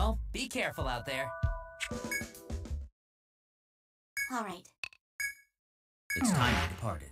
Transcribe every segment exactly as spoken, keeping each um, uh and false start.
Well, be careful out there. All right. It's time we departed.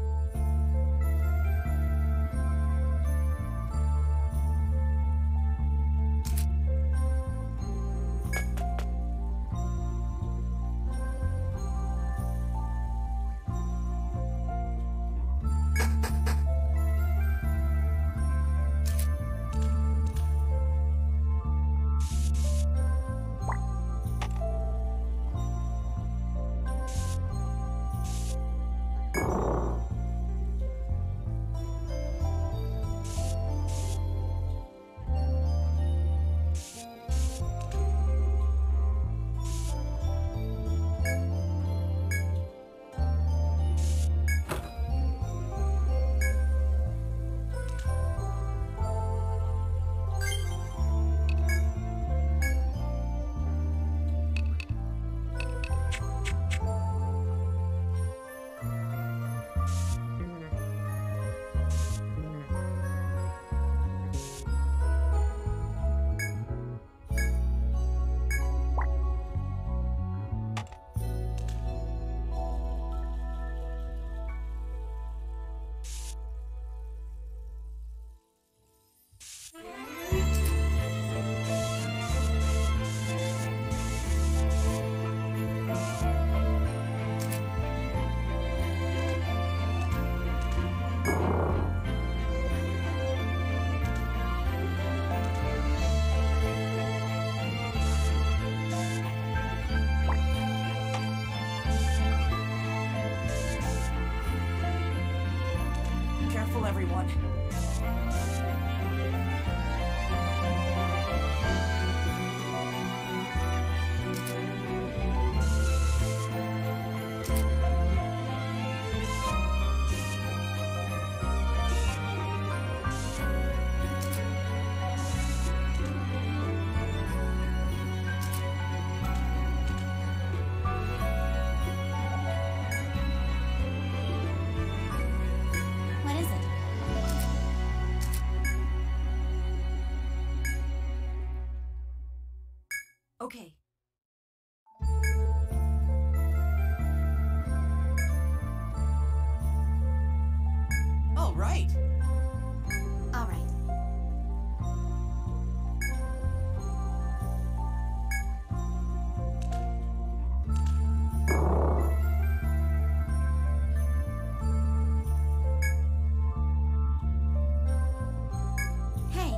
Careful, everyone. What is it? Okay. All right. All right. Hey.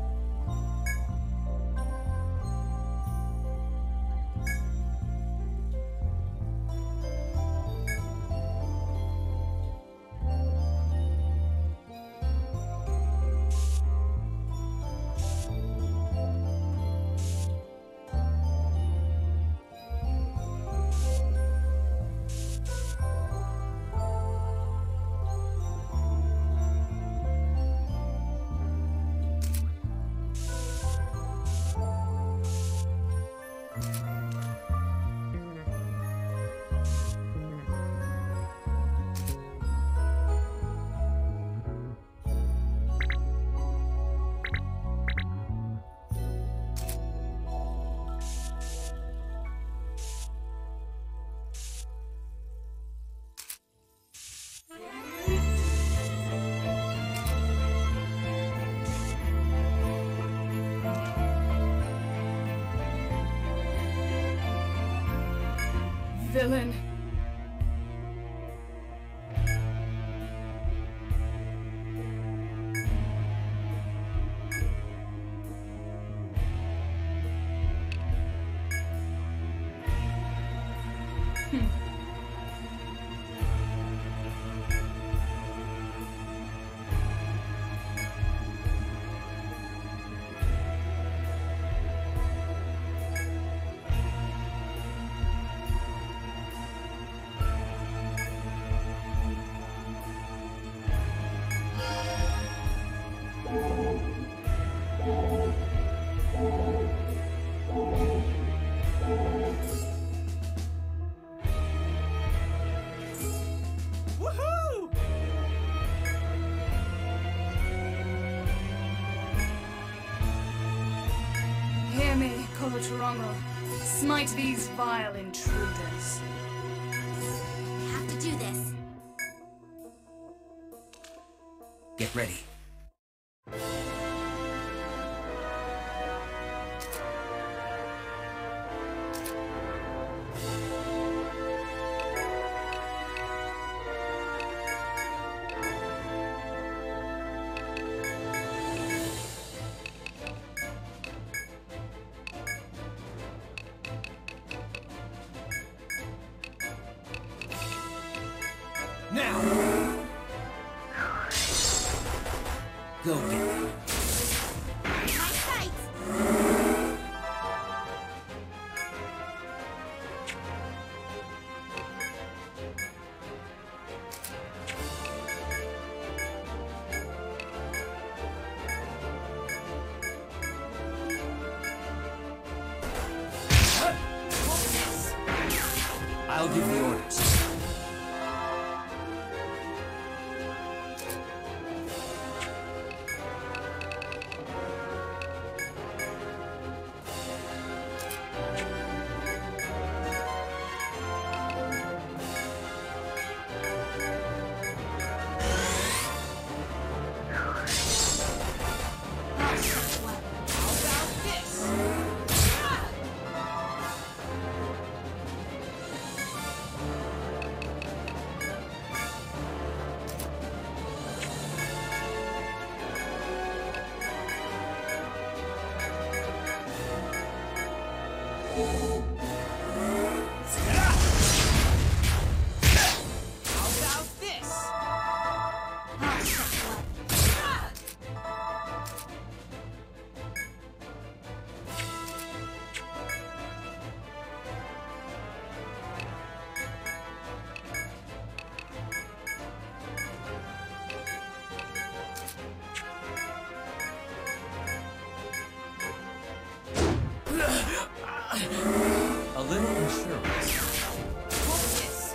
Villain. Corotrangul, smite these vile intruders. Have to do this. Get ready. Now! Go get it. My sight! I'll give the orders. A little insurance. Focus!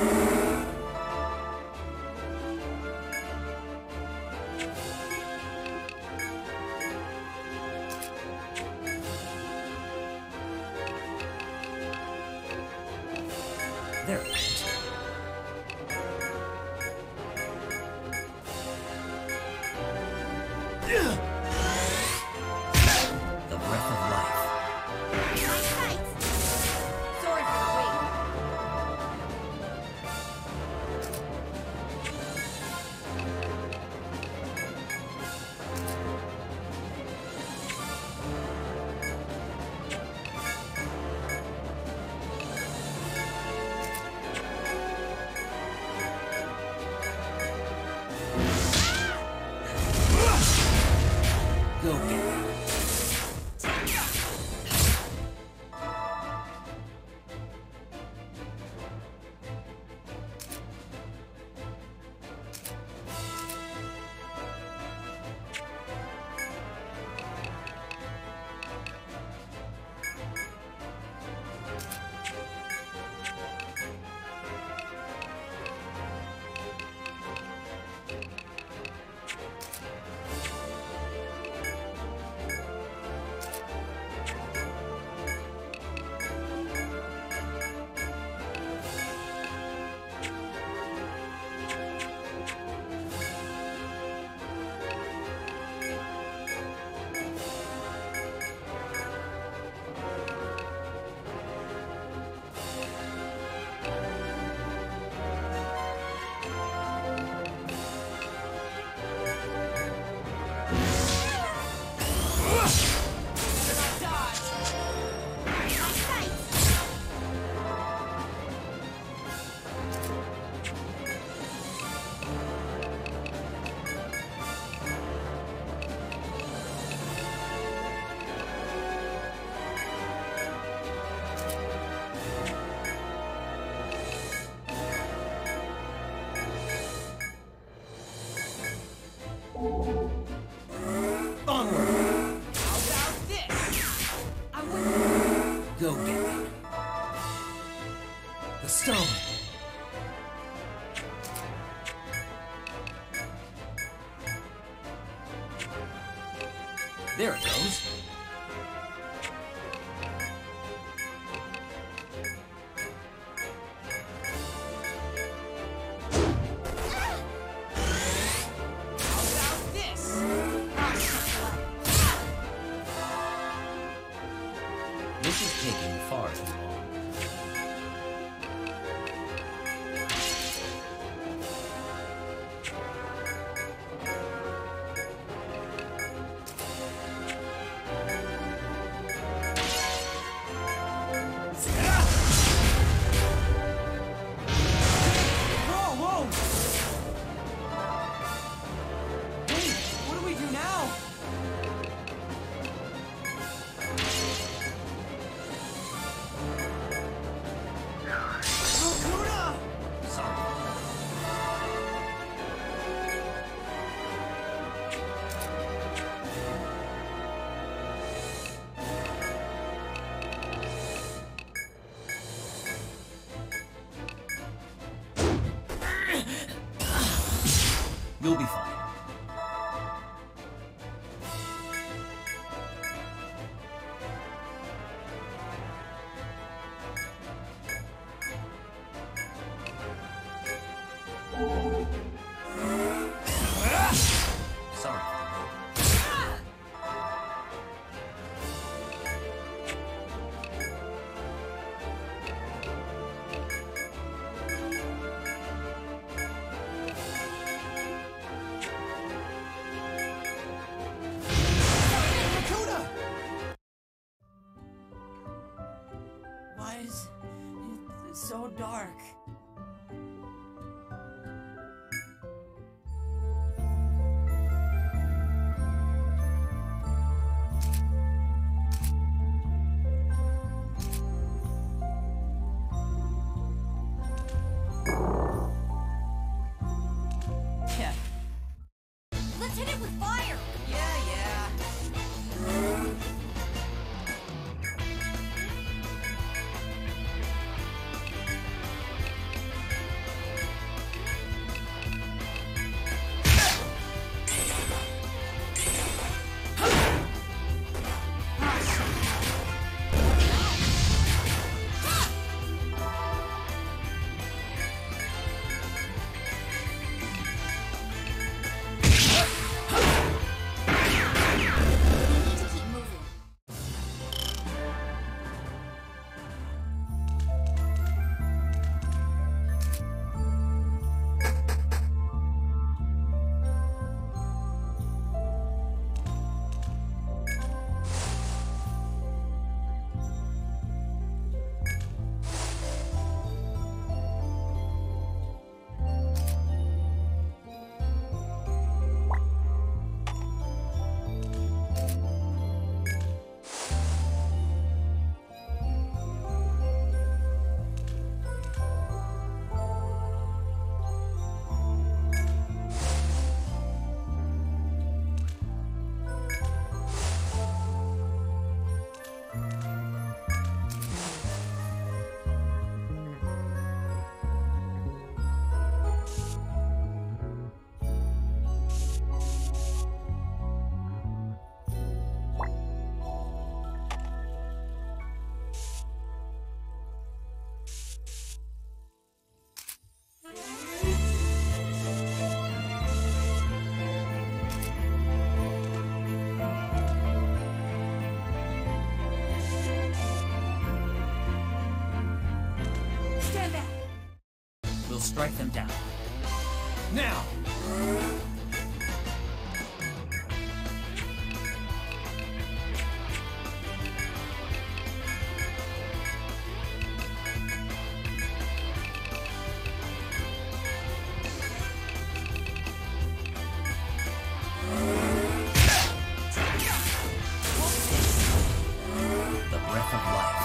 There it is. The breath of life. My sight! Sorry for the wait. Go get it. Onward! How about this? I would. Go get it. The stone. There it goes. This is taking far too long. You'll be fine. Sorry. Why is it so dark? Yeah. Let's hit it with fire! Yeah, yeah. We need to keep moving. Stand back! We'll strike them down. Now! The breath of life.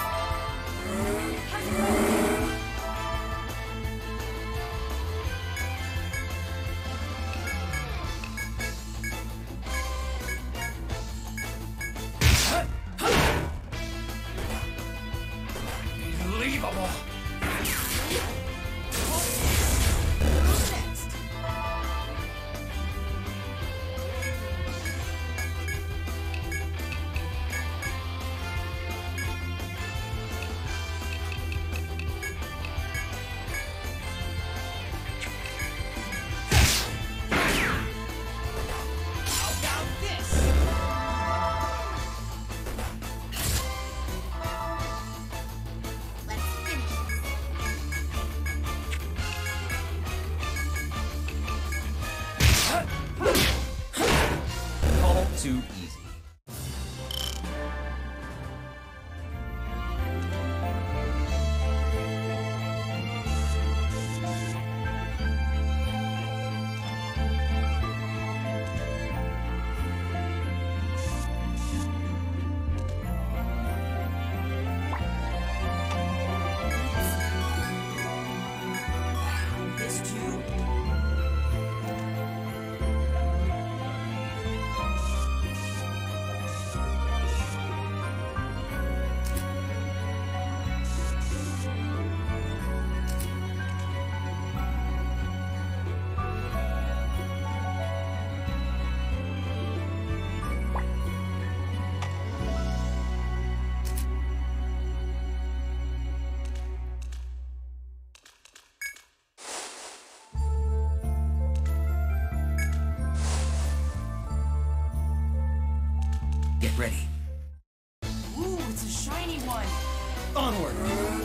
Get ready. Ooh, it's a shiny one. Onward!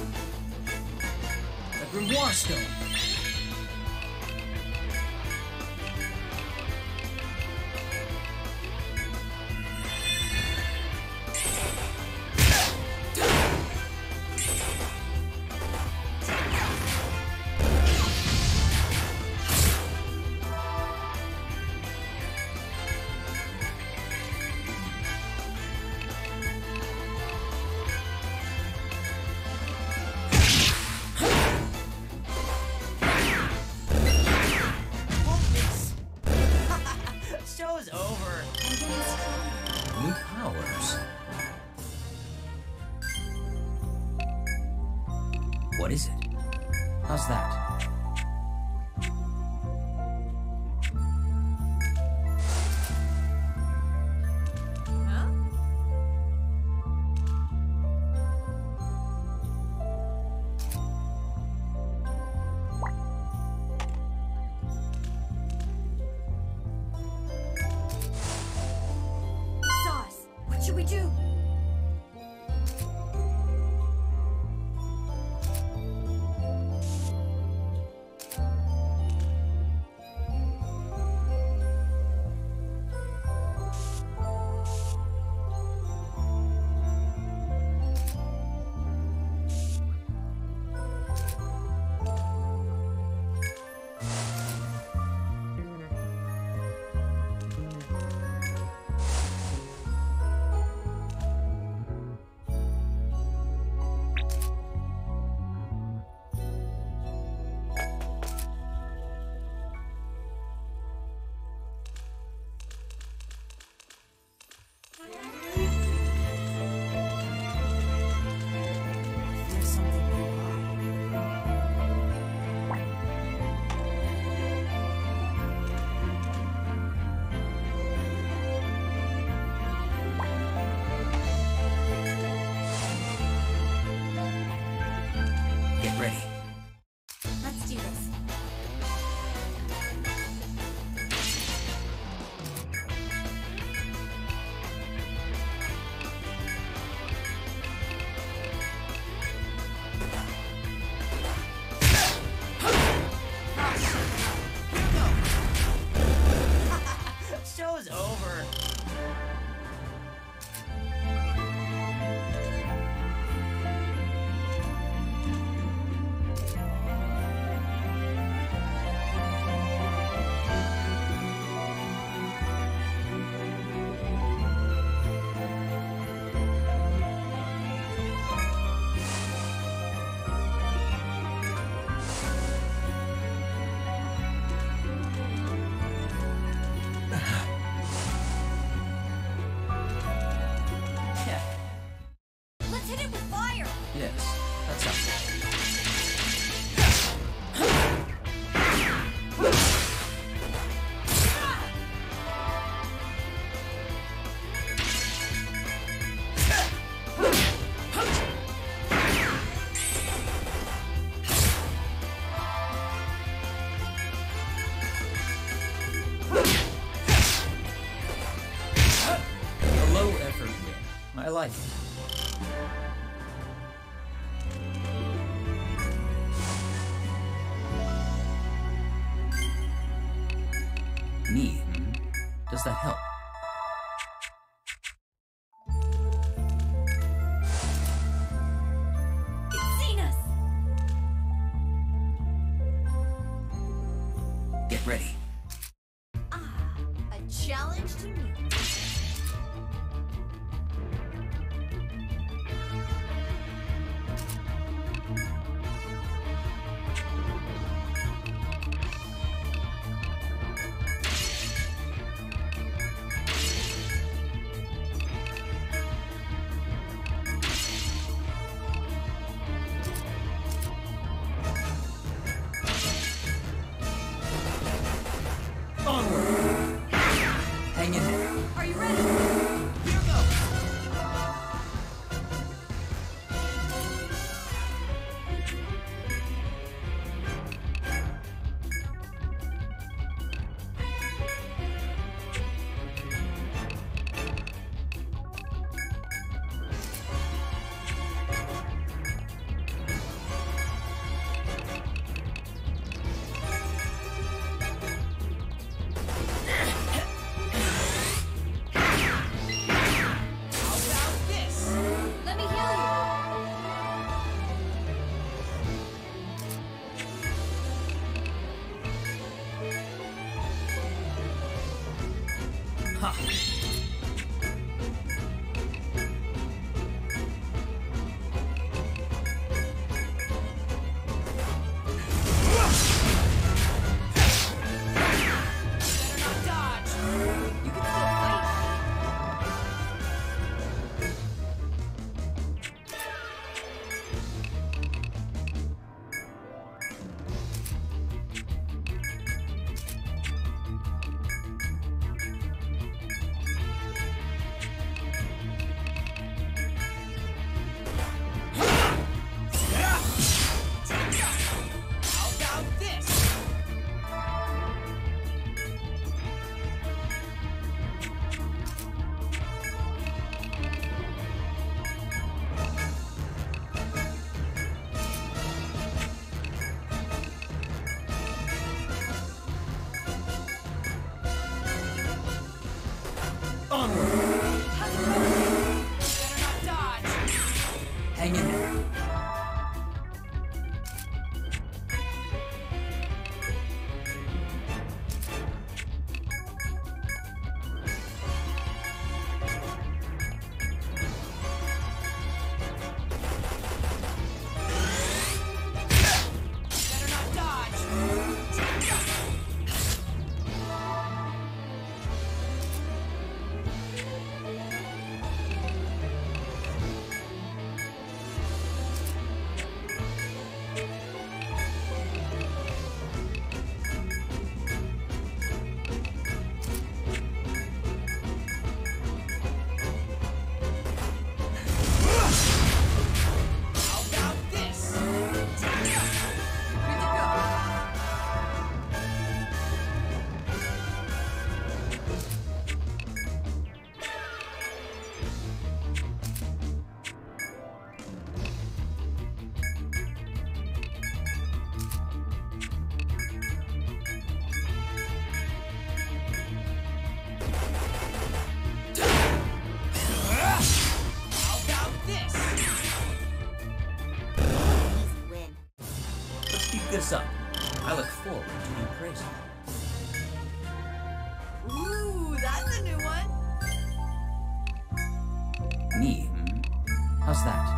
The Grimoire Stone. Show's over. New powers. What is it? How's that? Huh? Sauce, what should we do? There's something nearby. Get ready. Let's do this. Show's over. Yeah. Let's hit it with fire! Yes, that sounds good. A low effort win. I like it. Me, hmm? Does that help? It's seen us! Get ready. Ah, a challenge to me. this up. I look forward to you praising. Ooh, that's a new one. Me, hmm? How's that?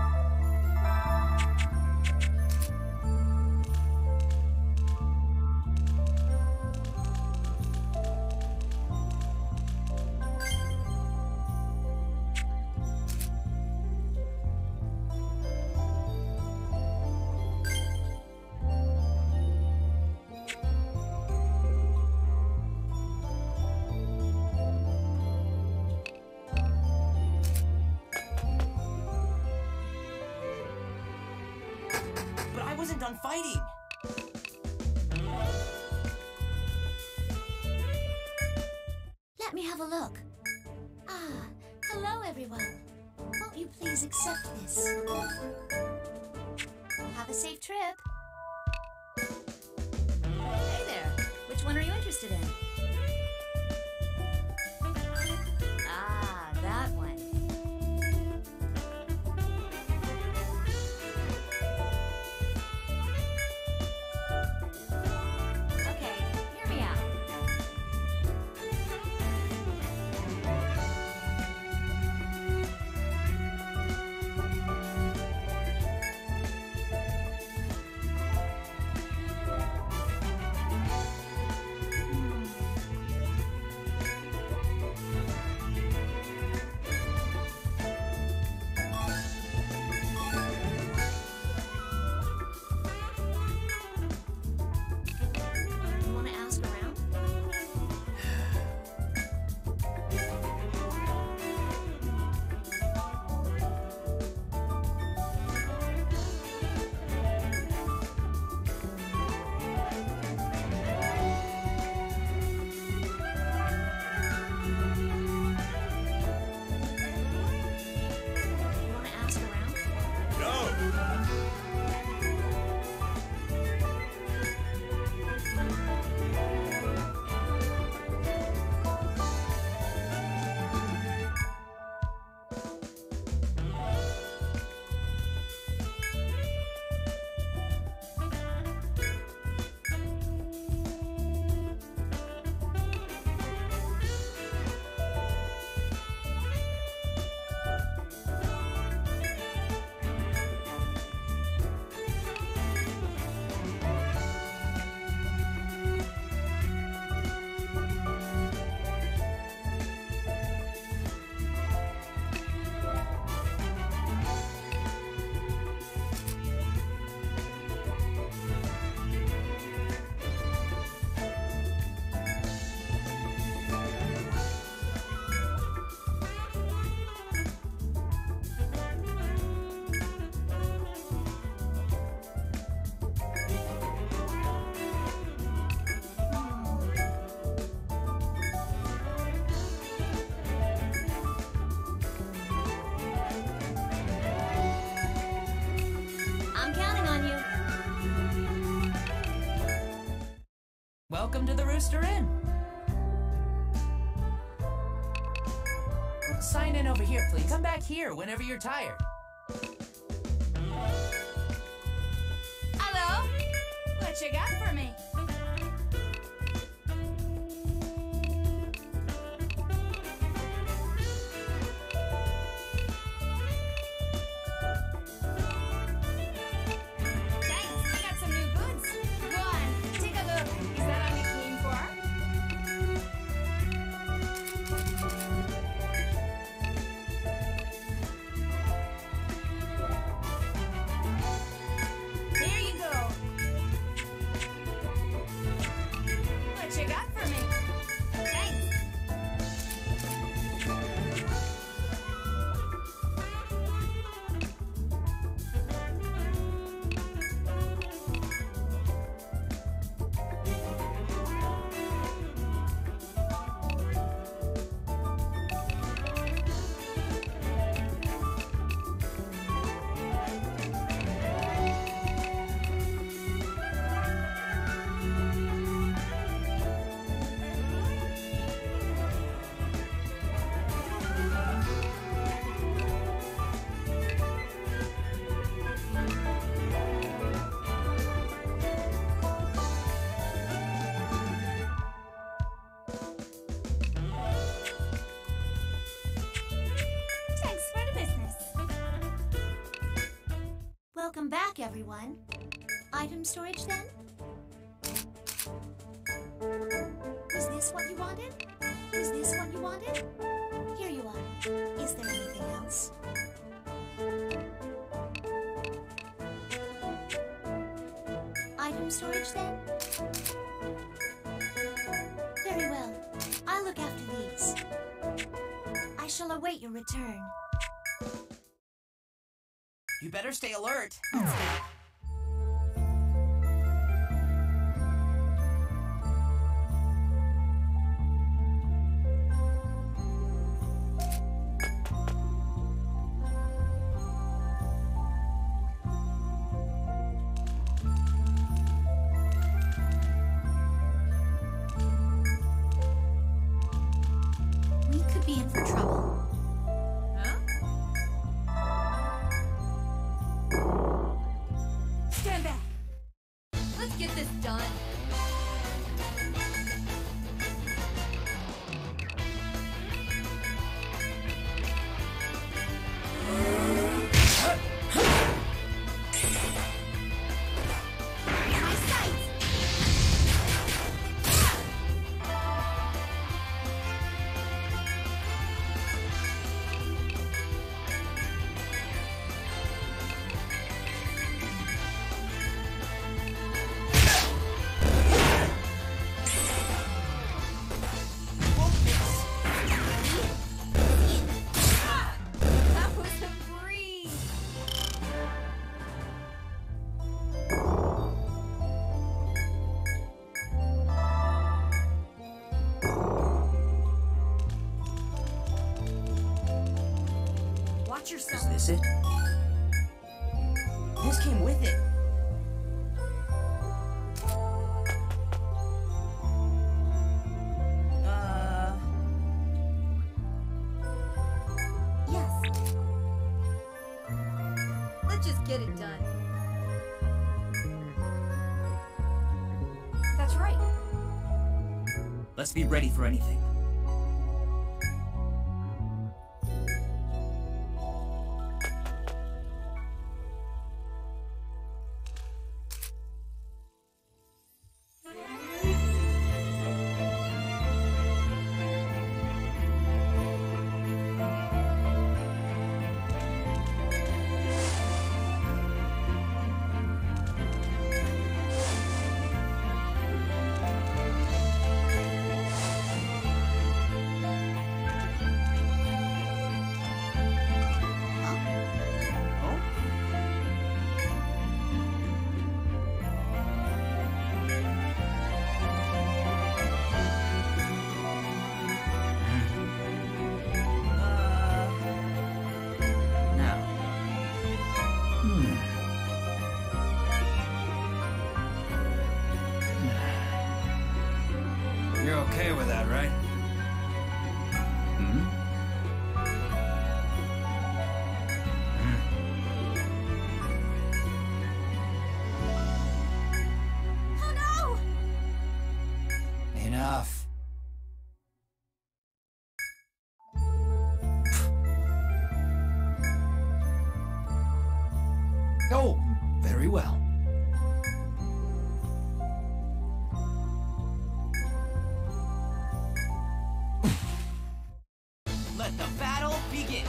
But I wasn't done fighting. Let me have a look. Ah, hello everyone. Won't you please accept this? Have a safe trip. Hey there. Which one are you interested in? Ah, that one. Okay, hear me out. You want to ask around? You want to ask around? I'm counting on you. Welcome to the Rooster Inn. Sign in over here, please. Come back here whenever you're tired. Hello? What you got for me? Thanks, I got some new goods. Go on, take a look. Is that all you came for? Here you go. Welcome back, everyone. Item storage, then? Was this what you wanted? Was this what you wanted? Here you are. Is there anything else? Item storage, then? Very well. I'll look after these. I shall await your return. You better stay alert. We could be in for trouble. Stand back. Let's get this done. My sights! That was a breeze. Watch yourself. Is this it? This came with it. Uh, Yes. Let's just get it done. That's right. Let's be ready for anything. Now. Hmm. You're okay with that, right? Hmm? Oh no! Enough. Oh, very well. let the battle begin.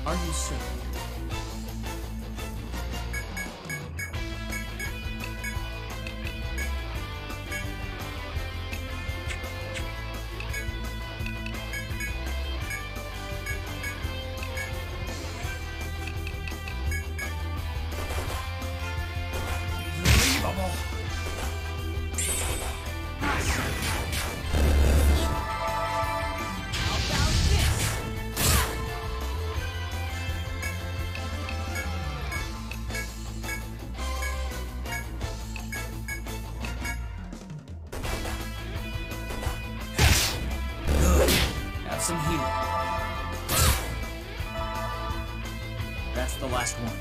Are you certain? Unbelievable. How about this? Good. Have some healing. That's the last one.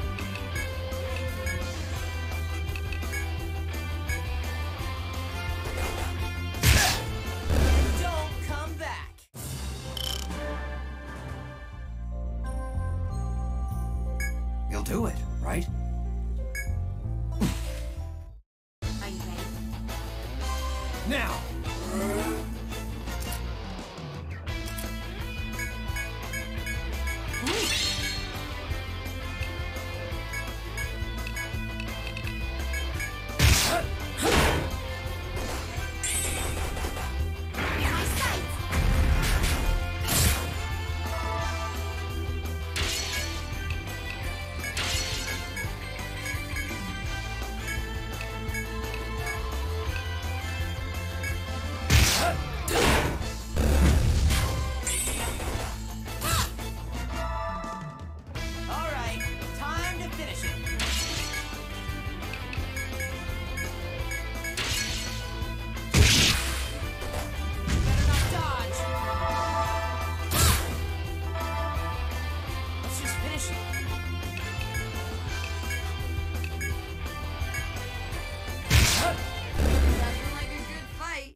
Don't come back. You'll do it, right? Are you ready? Now! My sight! All right, time to finish it. Better not dodge. Let's just finish it. Nothing like a good fight.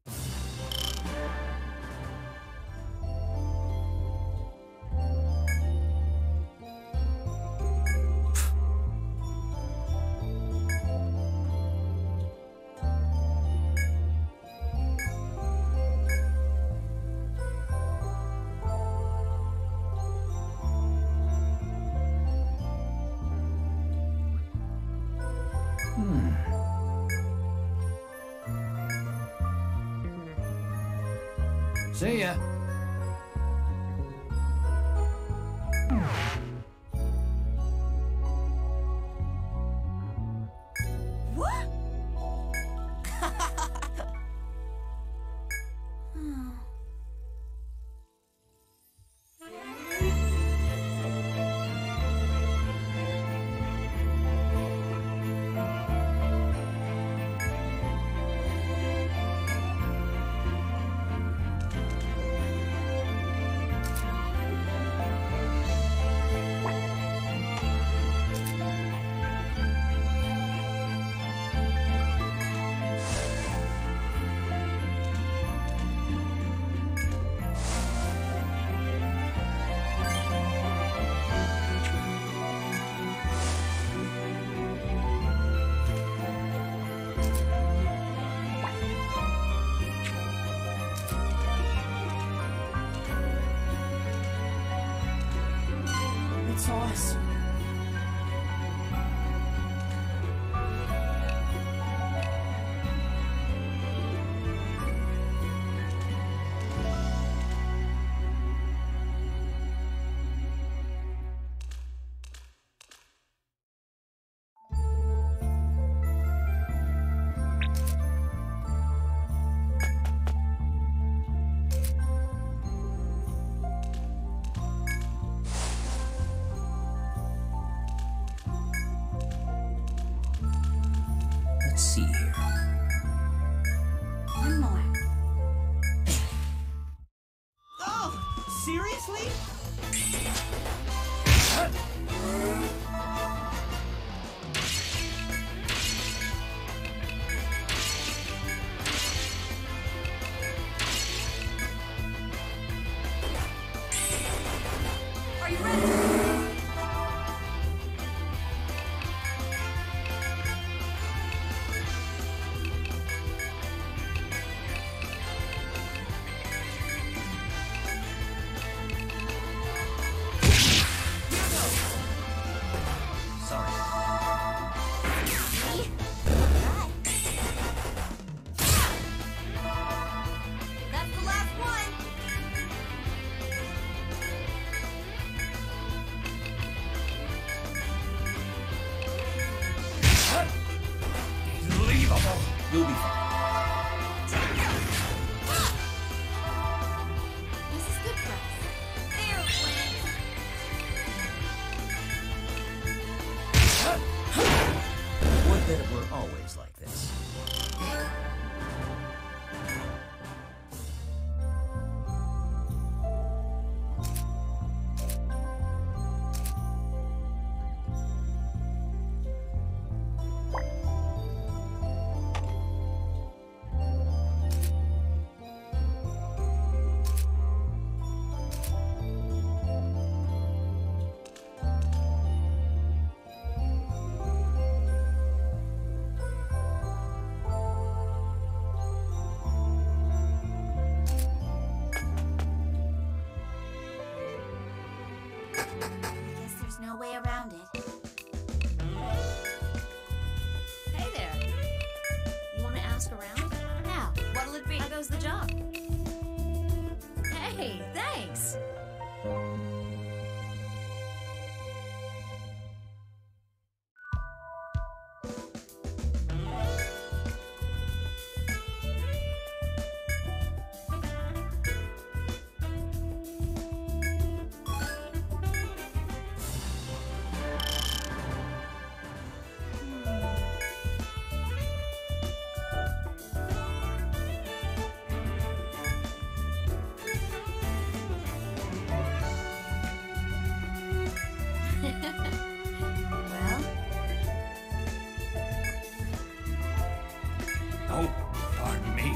See ya. What? It's awesome. Let's see here. One more. Oh, seriously? Are you ready? that it were always like this. No way around it. Hey there. You want to ask around? Now, What'll it be? how goes the job? Hey, thanks. Well, Oh, pardon me.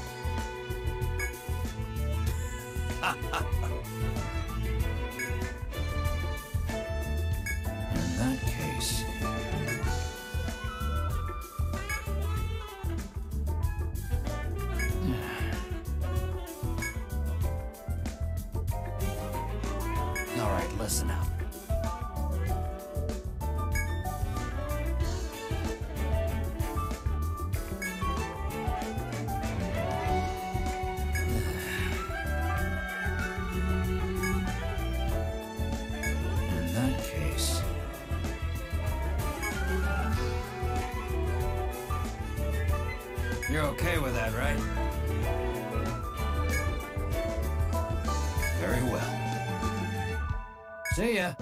In that case... All right, listen up. In that case... You're okay with that, right? Very well. See ya.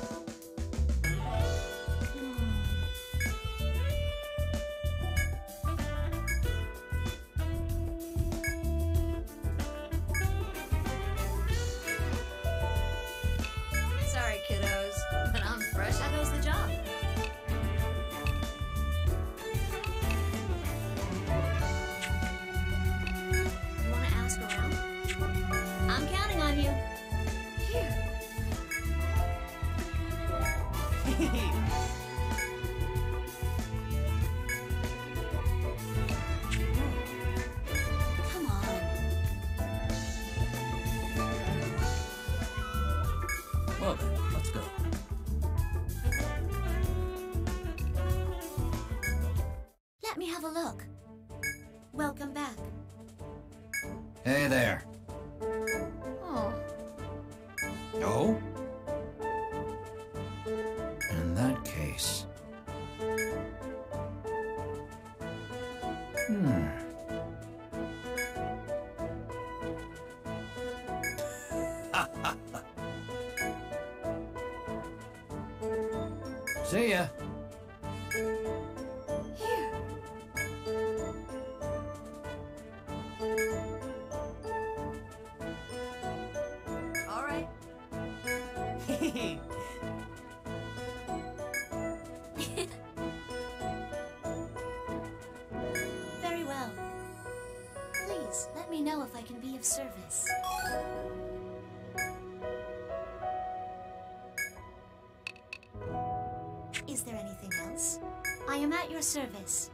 Sorry, kiddos, but I'm fresh. How goes the job? you want to ask around? I'm counting on you. Here. Come on. Well then, let's go. Let me have a look. Welcome back. Hey there. Oh. No? In that case... Hmm. See ya. Here. All right. Very well. Please, let me know if I can be of service. Is there anything else? I am at your service.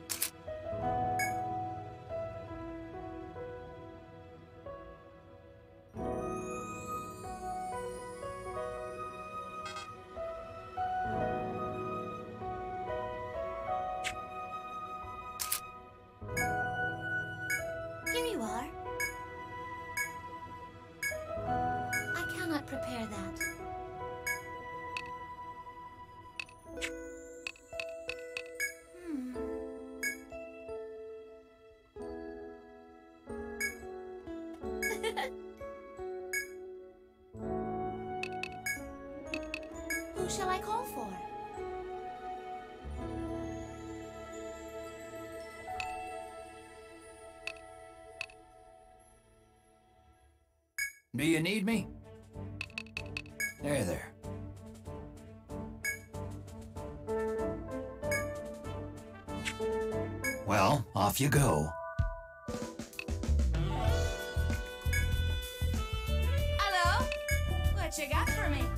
Here you are. I cannot prepare that. Hmm. Who shall I call for? Do you need me? There, there. Well, off you go. Hello? What you got for me?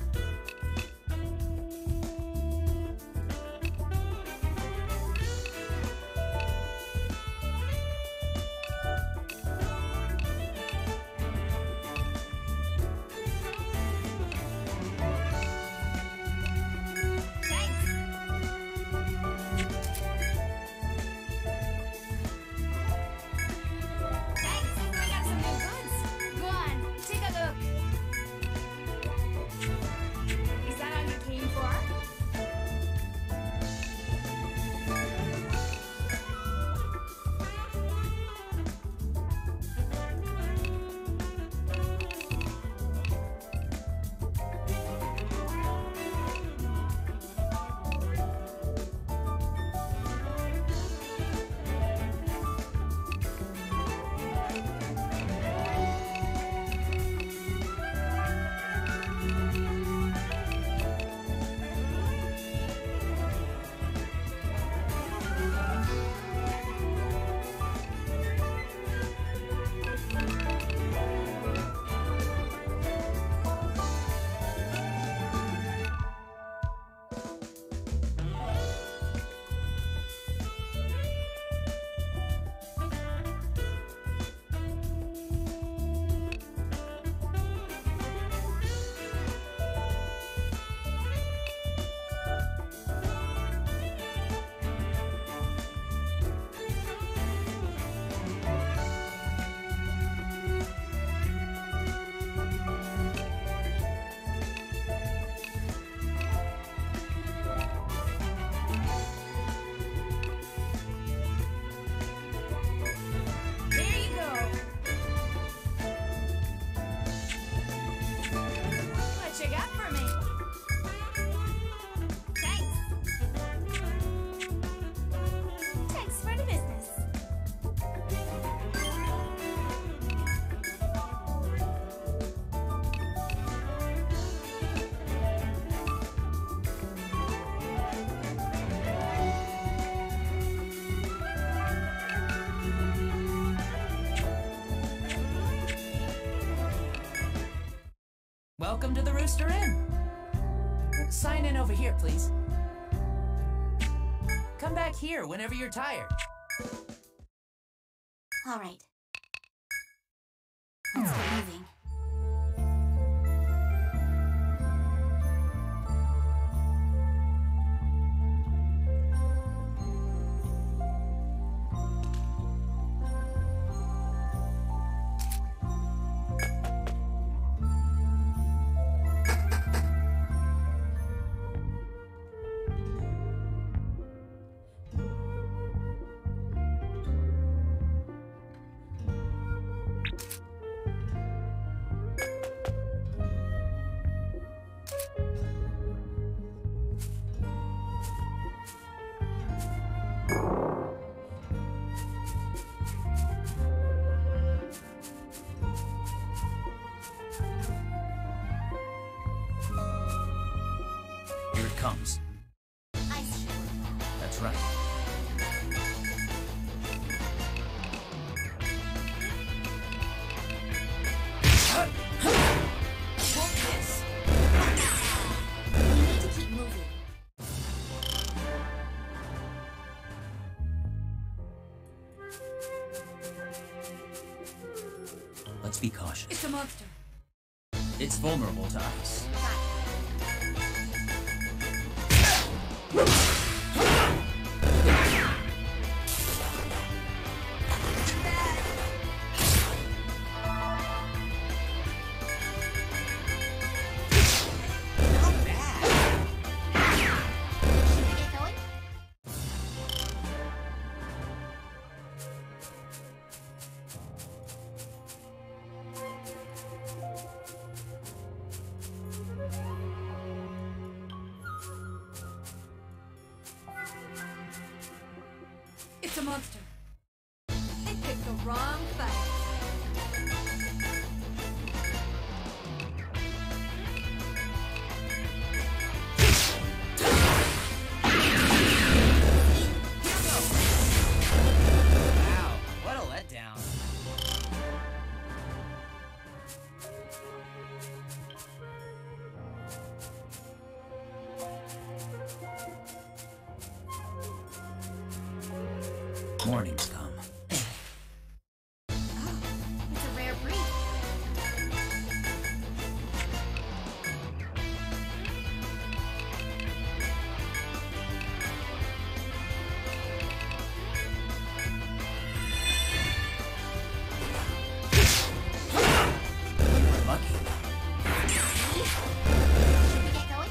Welcome to the Rooster Inn. Sign in over here, please. Come back here whenever you're tired. All right. Let's get moving. Here it comes. Ice cream. That's right. Won't miss. We need to keep moving. Let's be cautious. It's a monster. It's vulnerable to ice. Not bad. Should we get going? It's a monster. They picked the wrong fight. Morning's come. Oh, it's a rare breed. Lucky. Should we get going?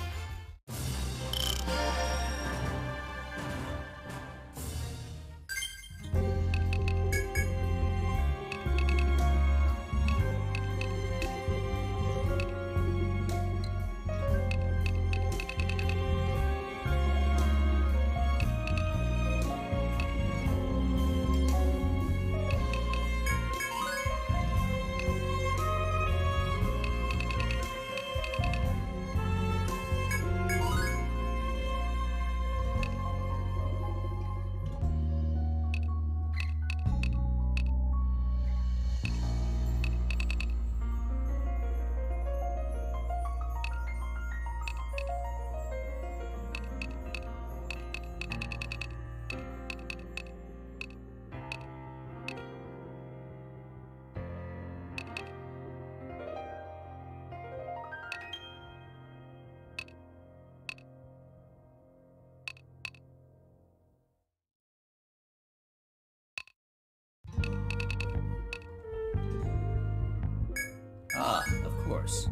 Ah, of course.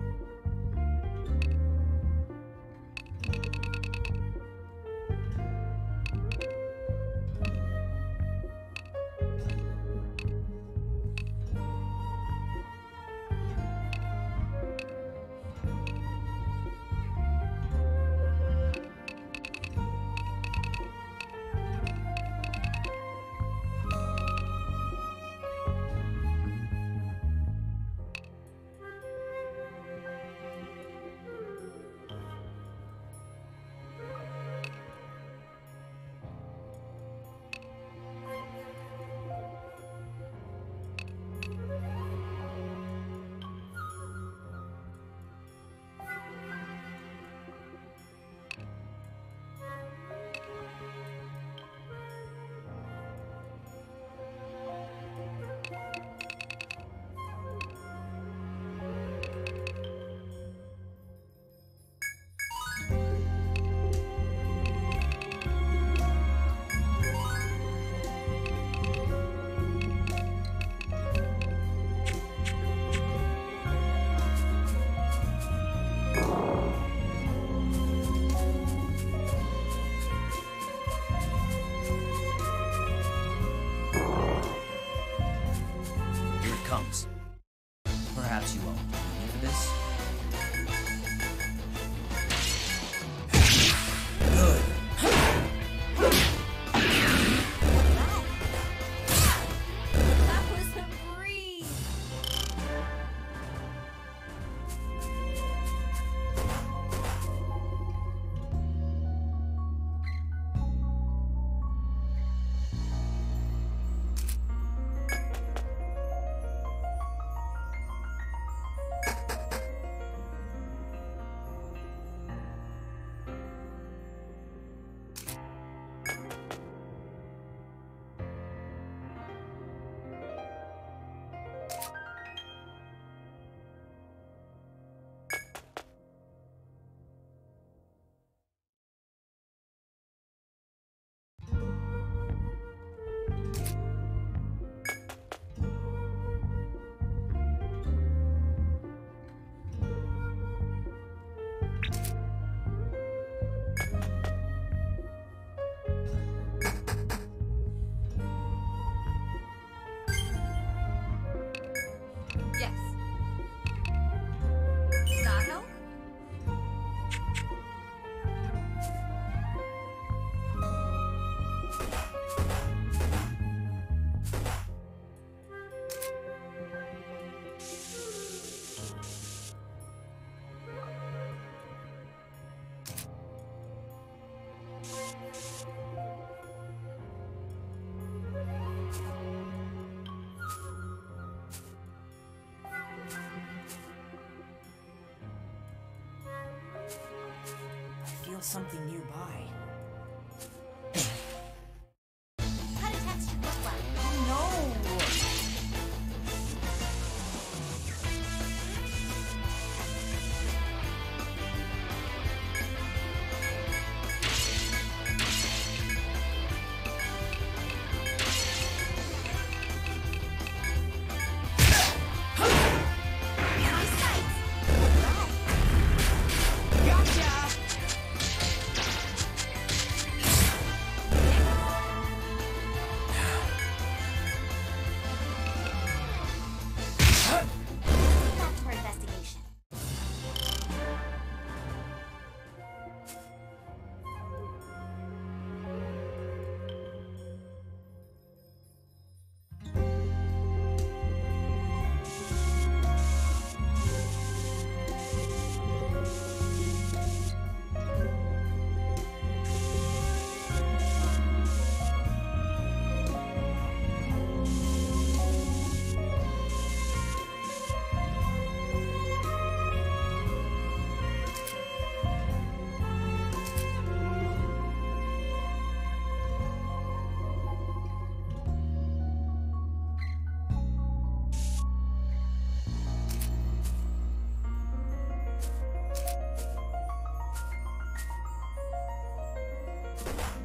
Here it comes. Perhaps you won't need me for this? Good. That was a breeze. Yes. Does that help? I feel something nearby. Cut a texture.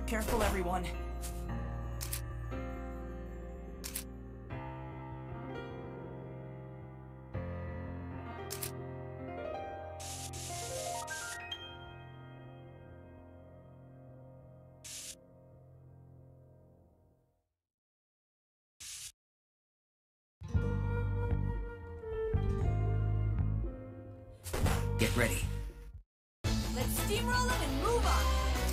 Careful, everyone. Get ready. Let's steamroll them and move on.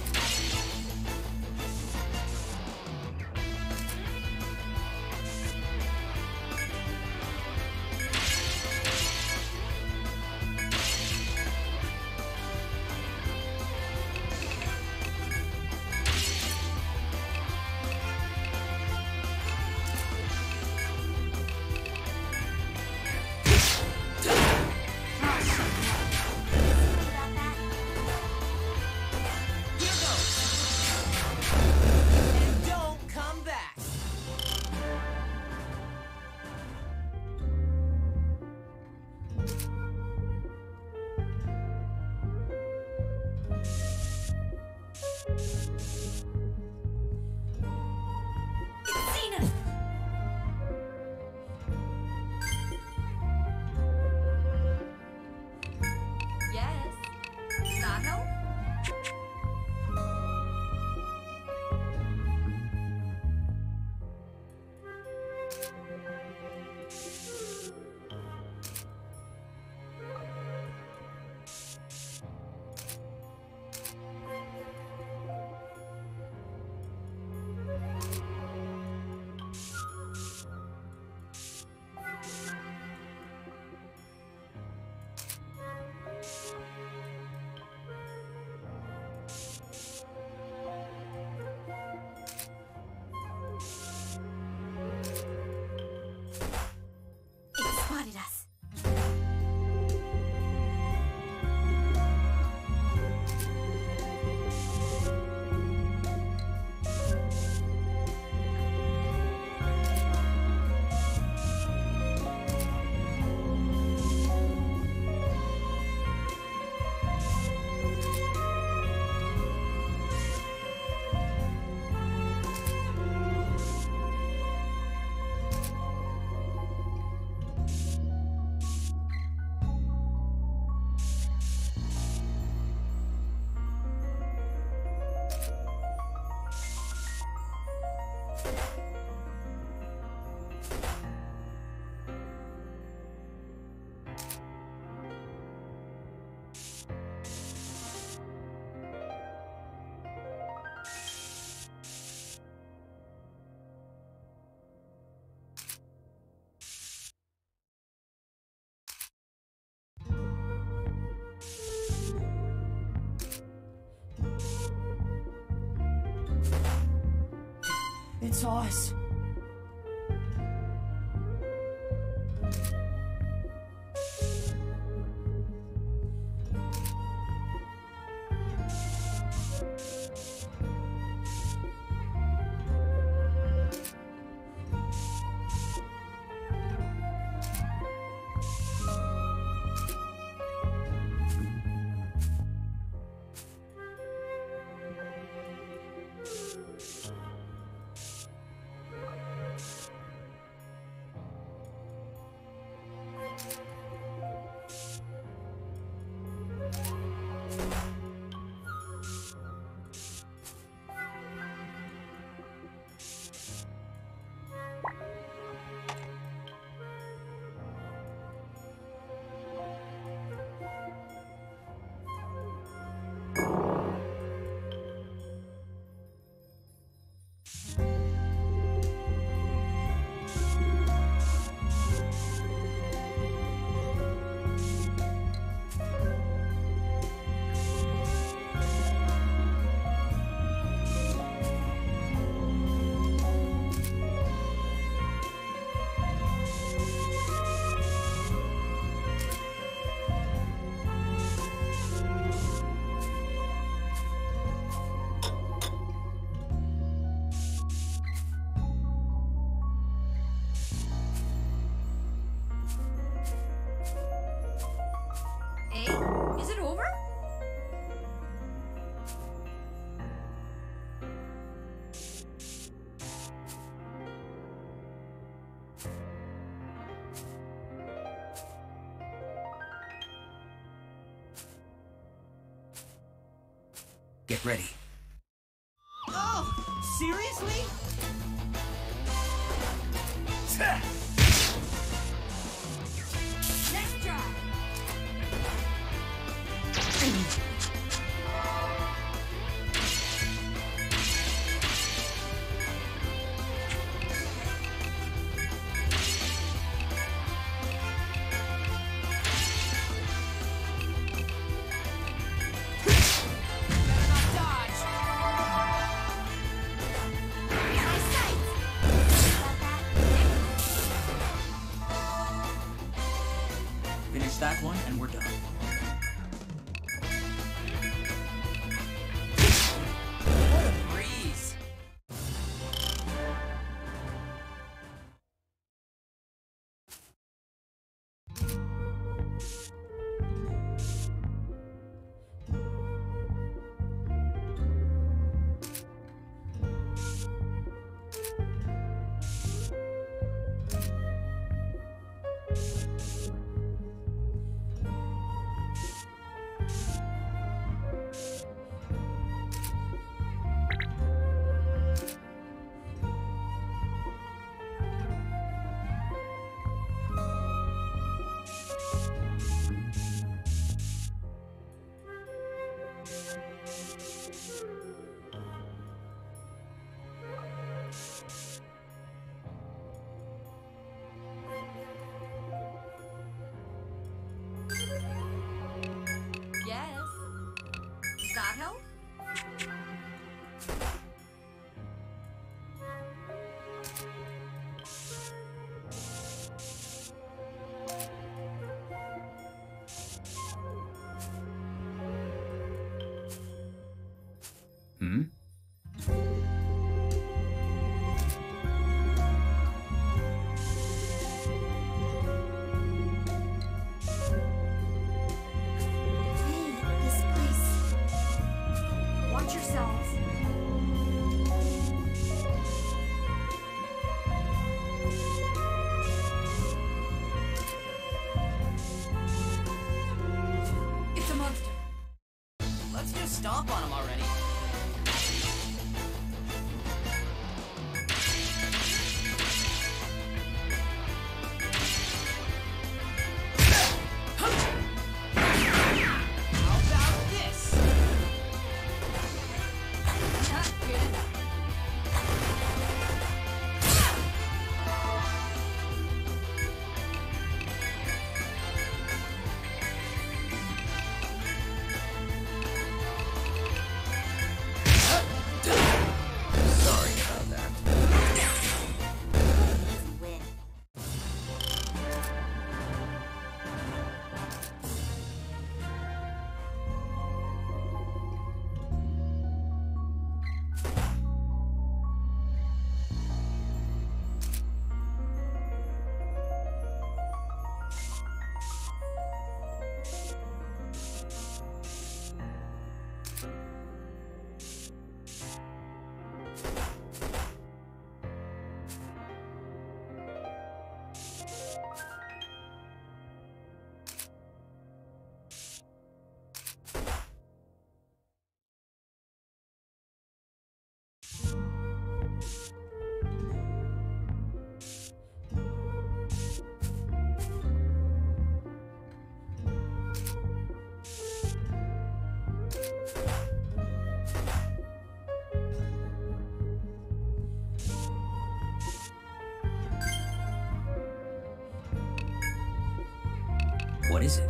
It's us. Get ready. Oh, seriously? Next try. Finish that one, and we're done. What a breeze. Yes. Does that help? Hmm? Hey, this place. Watch yourselves. It's a monster. Let's just stomp on him already. How about this? Not good enough. Sorry about that. Win. What is it?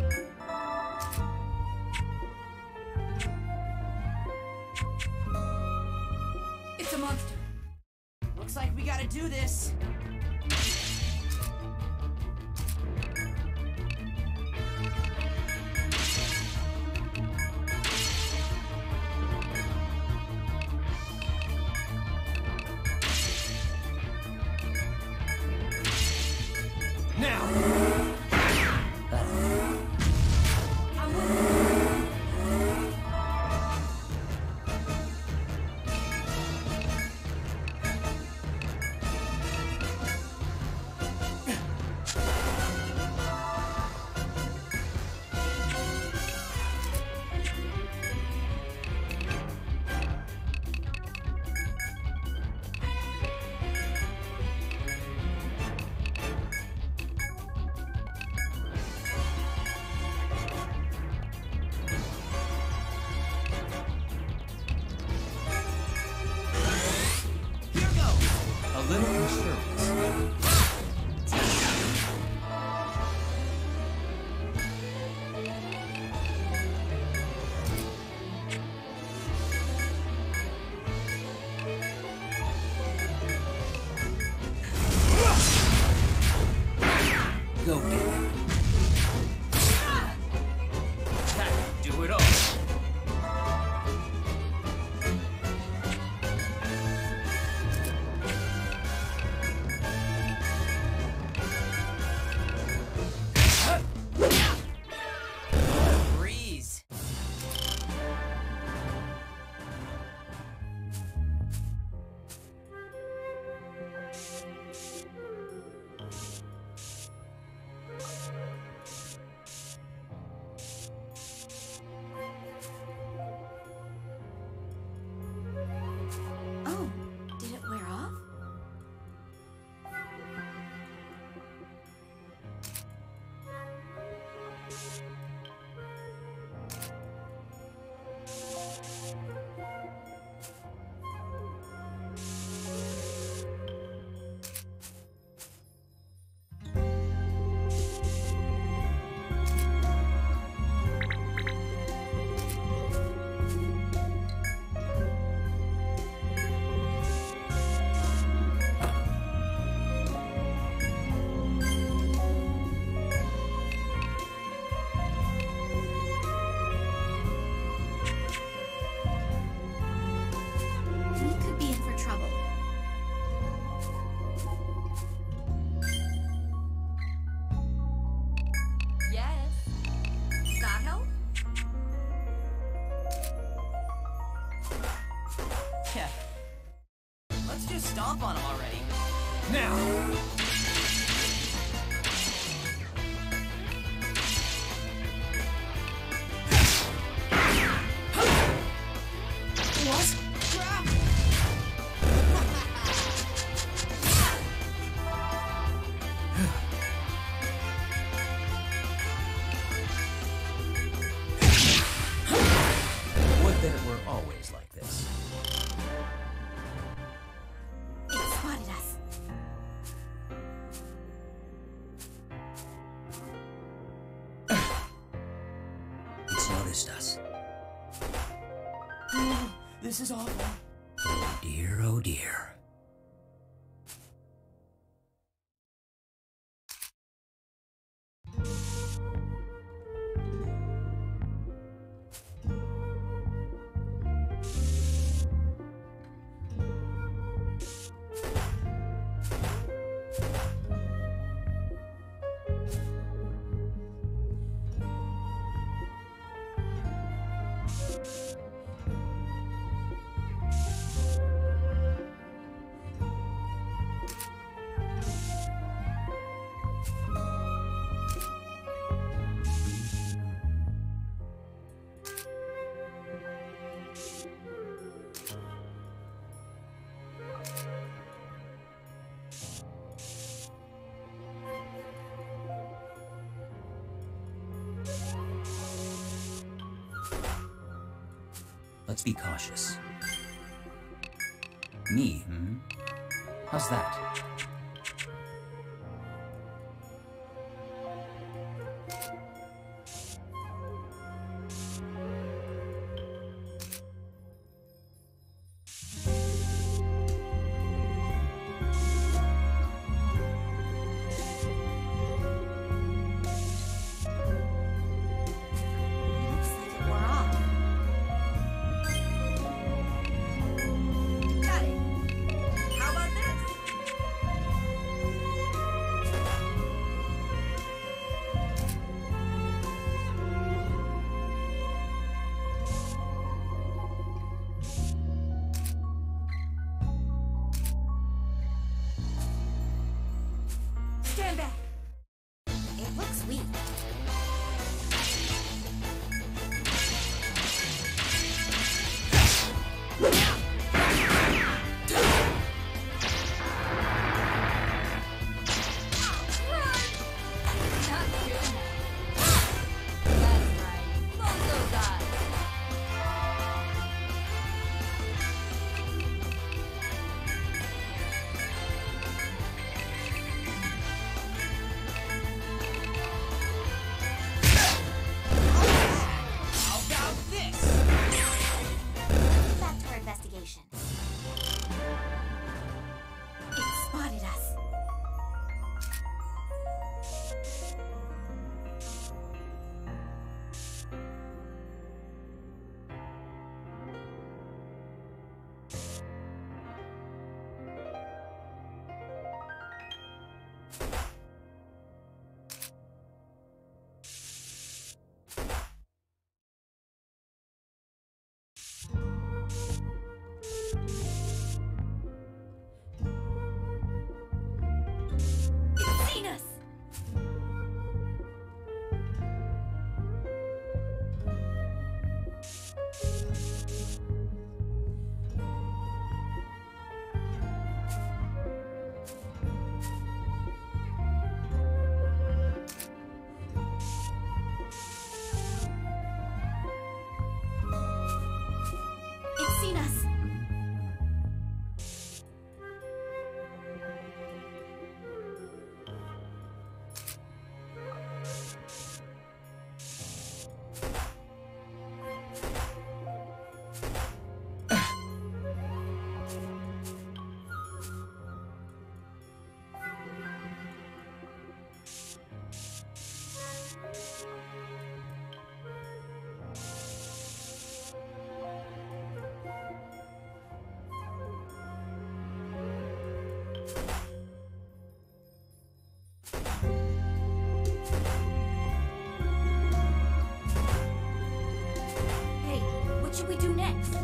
It's a monster. Looks like we gotta do this. Now! I'm with you. Oh, did it wear off? Stomp on him already. Now! What? Crap! Would that it were always like this. Spotted us. It's noticed us. This is awful. Oh dear, oh dear. Let's be cautious. Me, hmm? How's that? Stand back. It looks weak. What should we do next?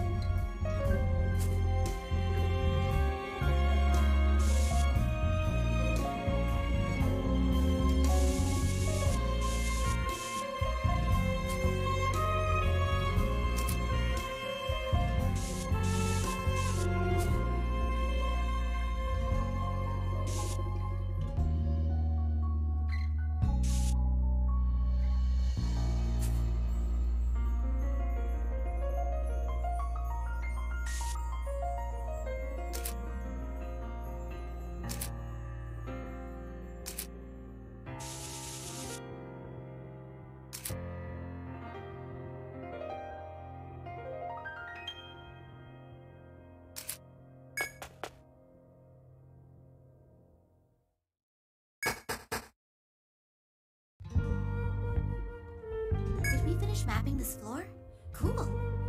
Did we finish mapping this floor? Cool.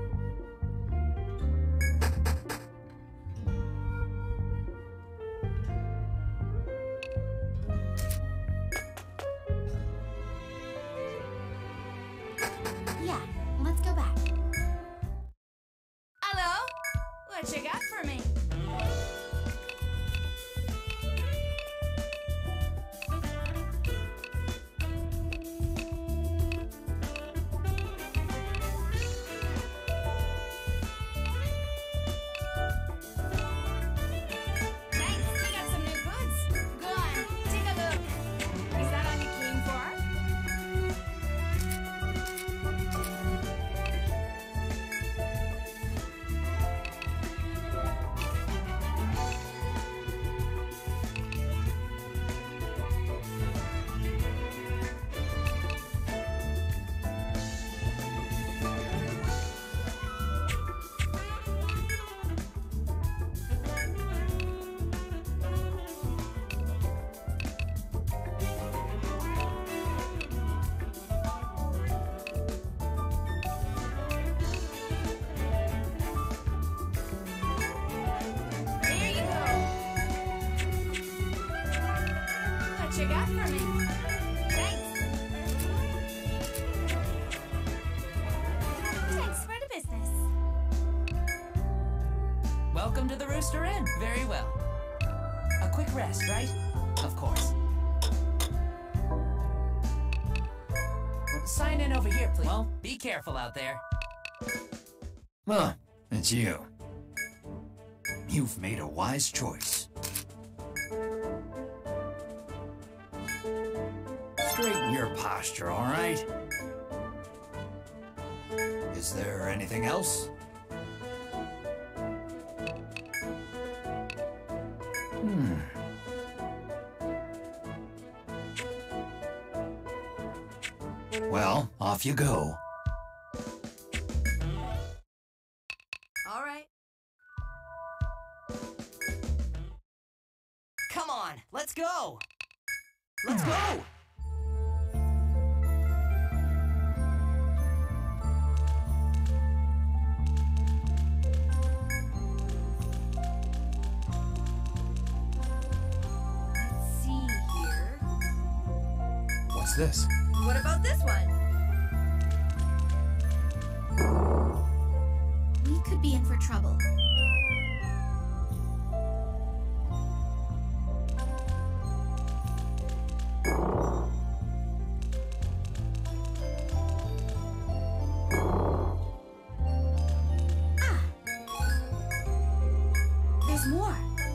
Yeah, let's go back. Hello? What you got for me? You got for me? Thanks. Thanks for the business. Welcome to the Rooster Inn. Very well. A quick rest, right? Of course. Sign in over here, please. Well, be careful out there. Ah, it's you. You've made a wise choice. Straighten your posture, all right? Is there anything else? Hmm. Well, off you go. All right. Come on, let's go! Let's go! Let's see here. What's this? What about this one? We could be in for trouble. Ah! There's more.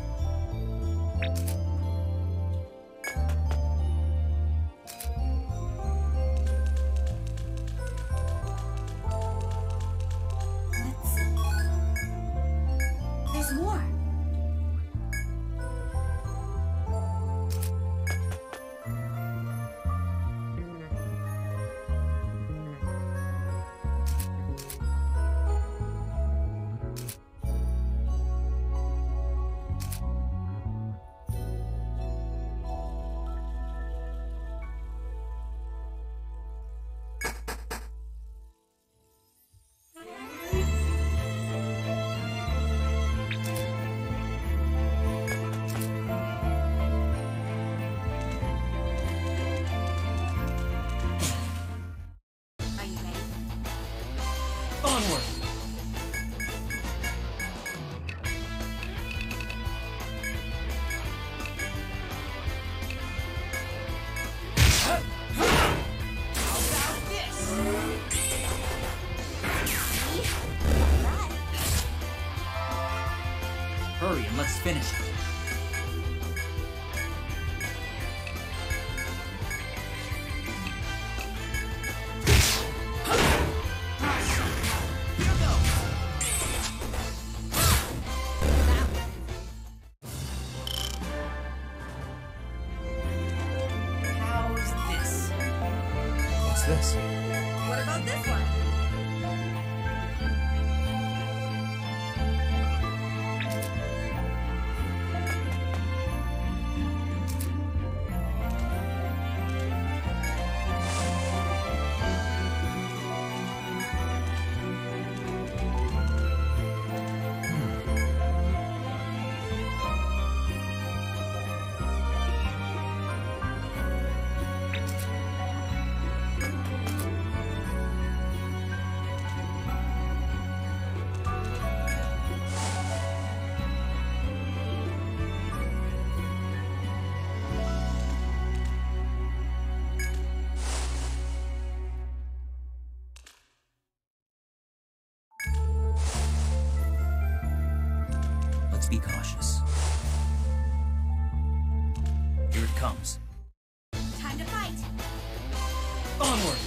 Let's see. There's more. Are you ready? Onward! hurry and let's finish it. This? What about this one? Let's be cautious. Here it comes. Time to fight. Onward!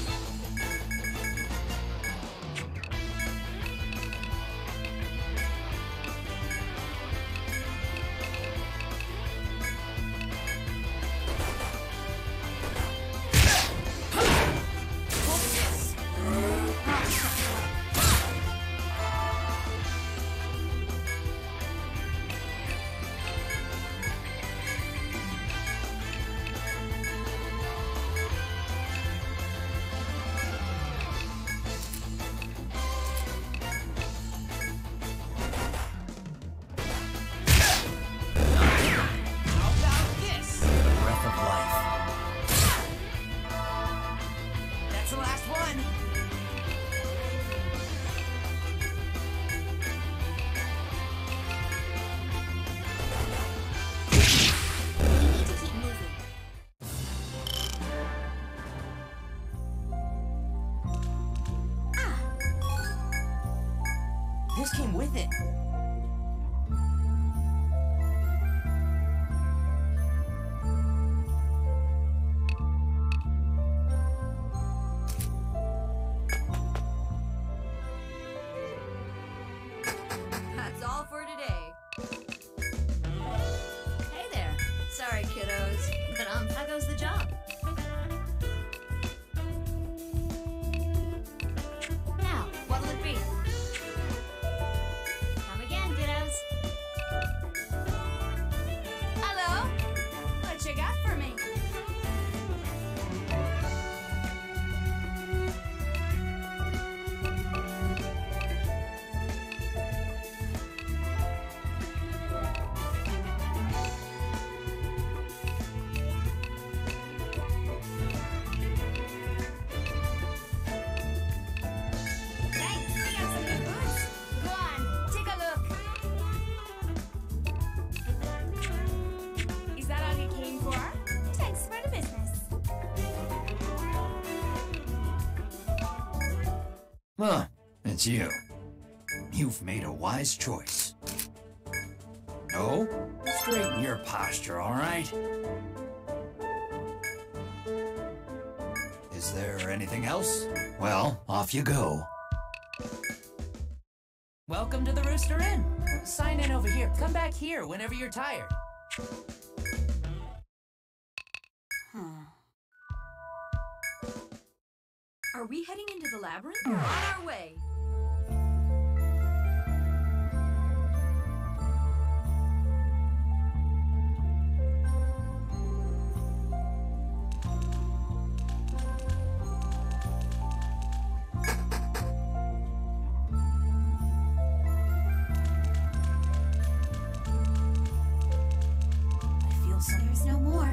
This came with it. That's all for today. Hey there. Sorry, kiddos, but um, how goes the job? Now, what'll it be? Come again, kiddos. Hello? What you got for me? Thanks, we got some new boots. Go on, take a look. Is that all you came for? Thanks for the business. Huh, it's you. You've made a wise choice. No? Straighten your posture, all right? Is there anything else? Well, off you go. Welcome to the Rooster Inn. Sign in over here. Come back here whenever you're tired. Are we heading into the labyrinth? On our way. I feel something. There's no more.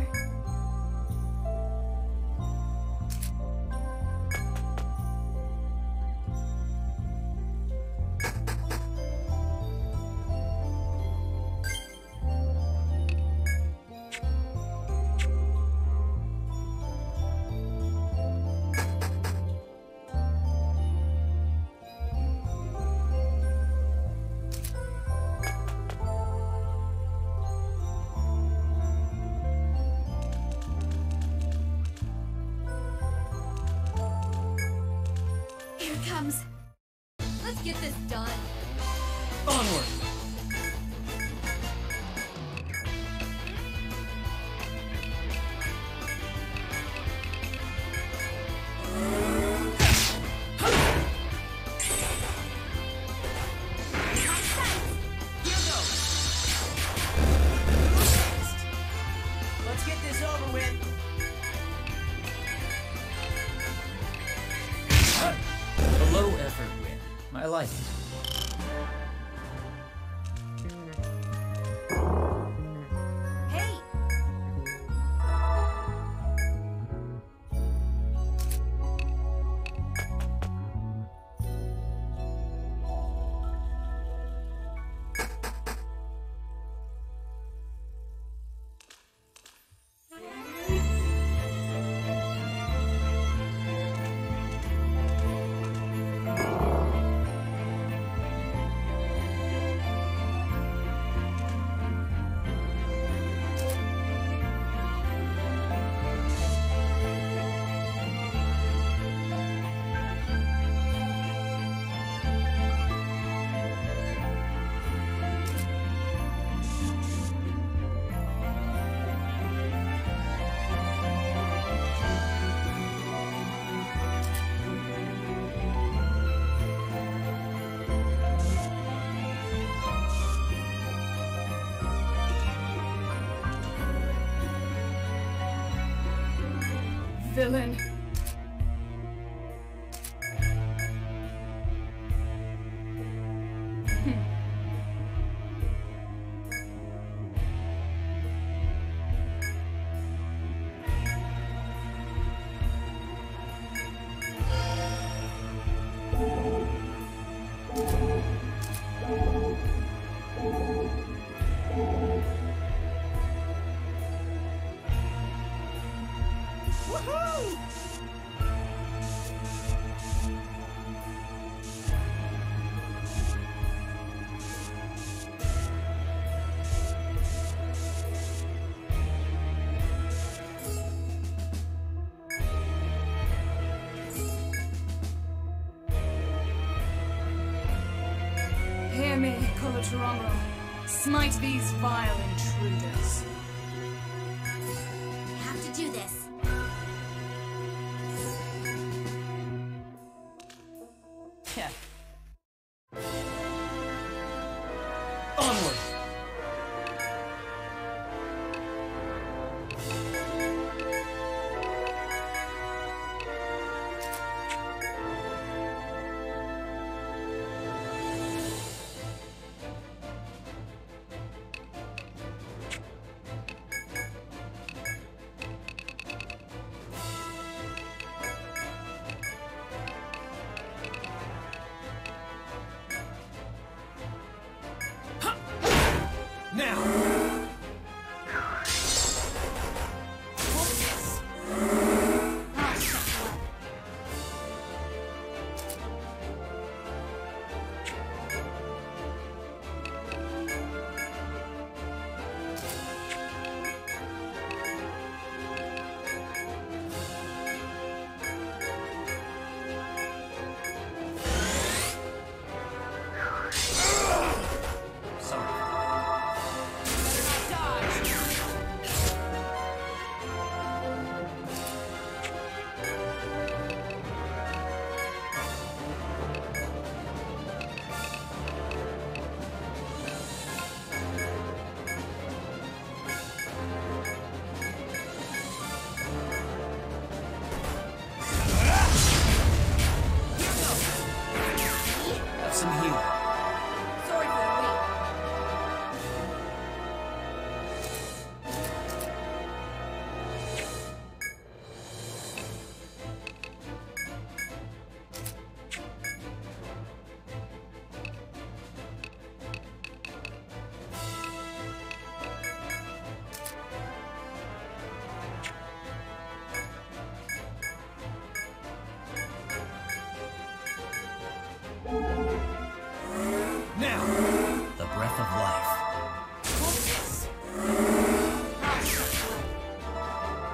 comes. Let's get this done. Onward! Here goes! Let's get this over with. A low effort win. I like it. Hey! Villain. Woohoo! Hear me, Corotrangul. Smite these vile intruders. We have to do this. Yeah. Onward! Now! Focus. Ah, shut up. Sorry. Have some healing. Sorry for the wait. Now! The breath of life. Focus. Ah, shut up.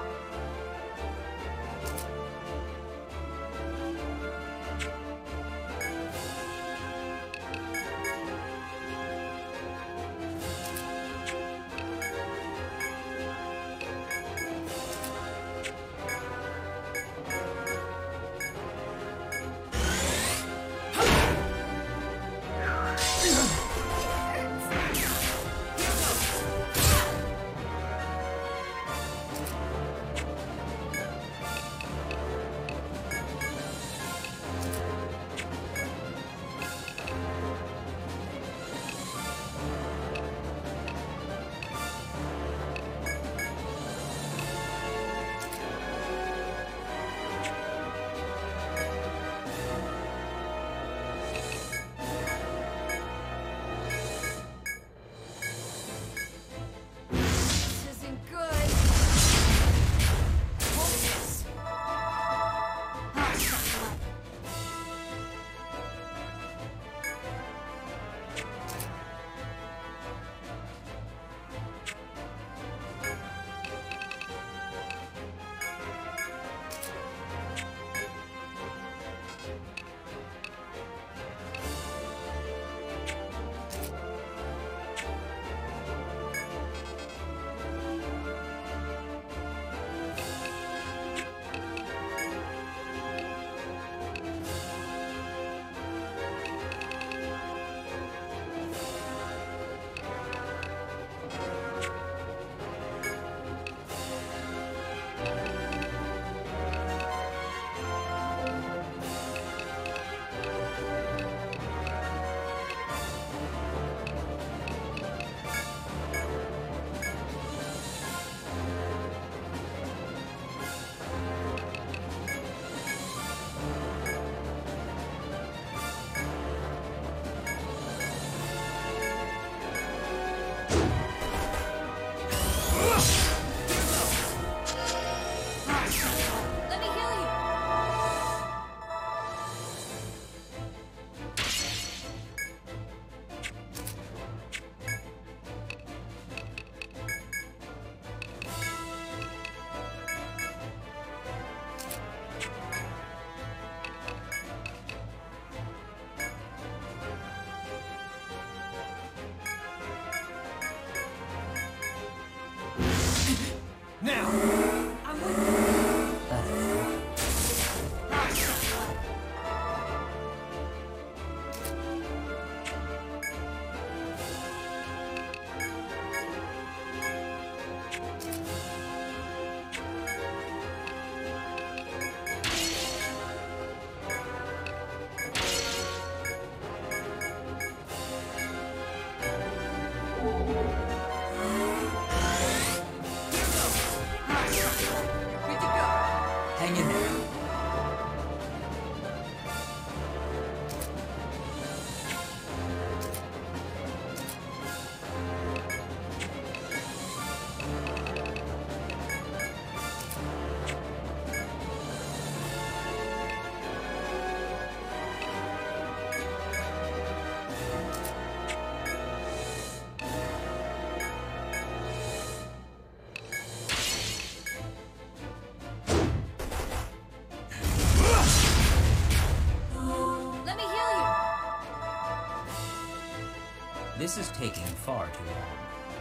This is taking far too long.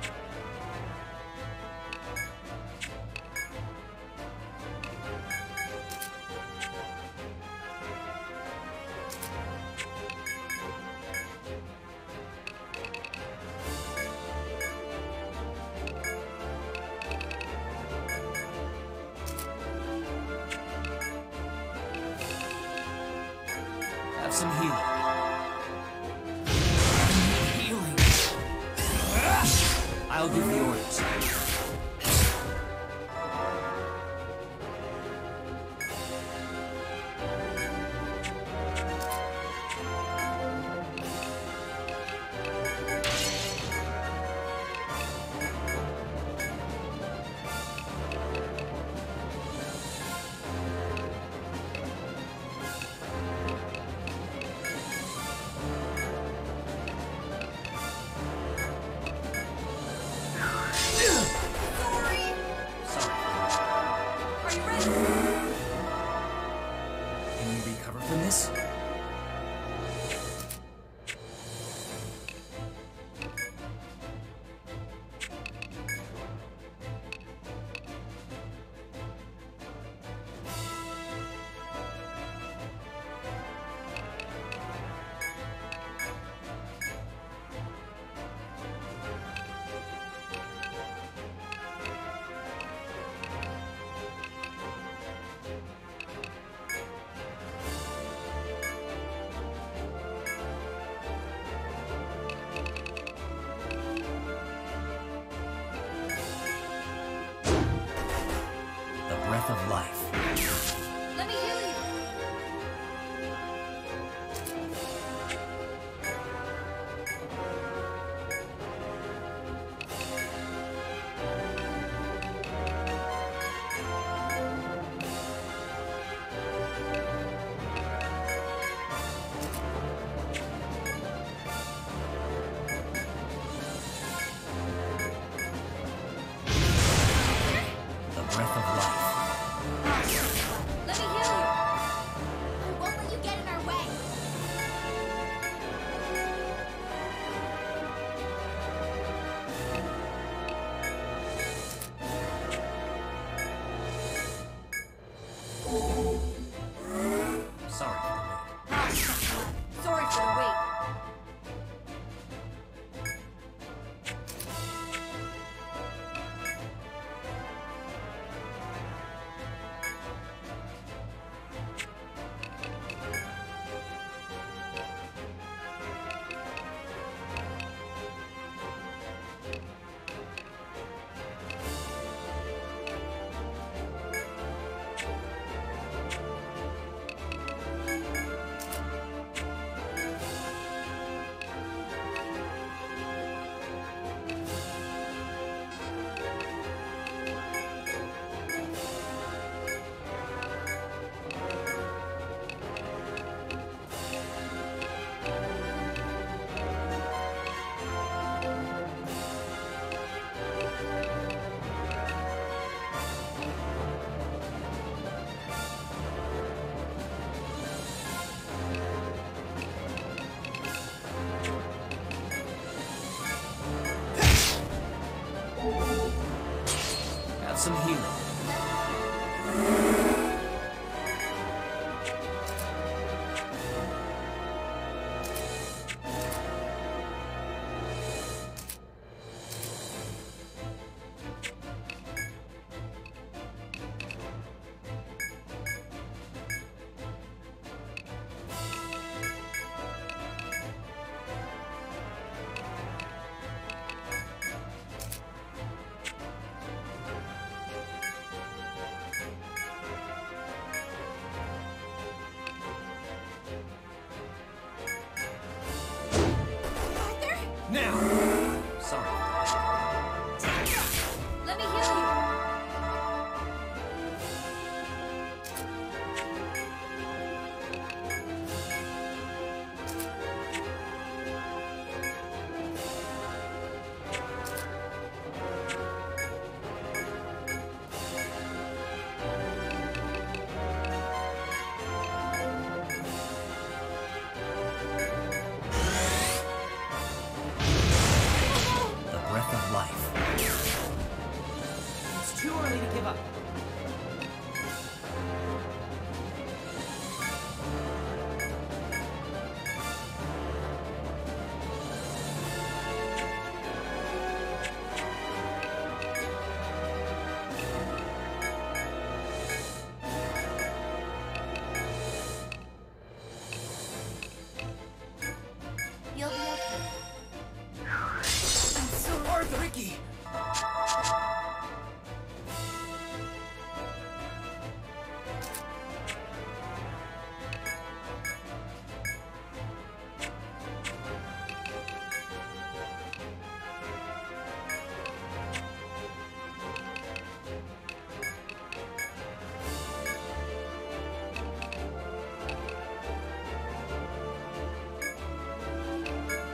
Have some healing. Healing. I'll give the orders. Breath of life. Let me heal you. The breath of life. Let me heal you. I won't let you get in our way. Sorry for the wait. Sorry for the wait. Have some healing. Now! Sorry. Let me heal you.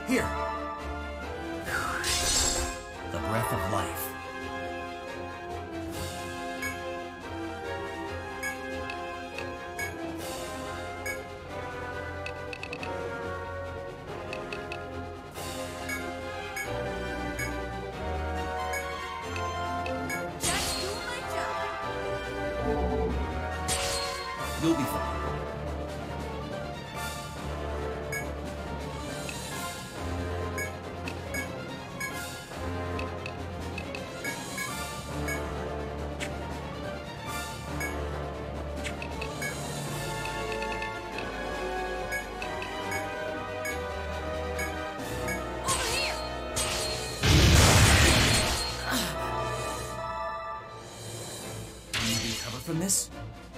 Here. The breath of life. Just do my job. You'll be fine. Over here. Can you recover from this?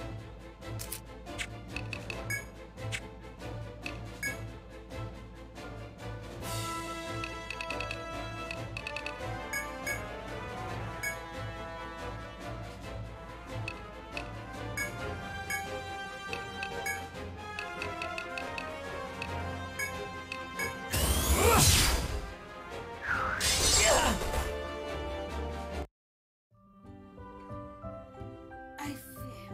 I feel.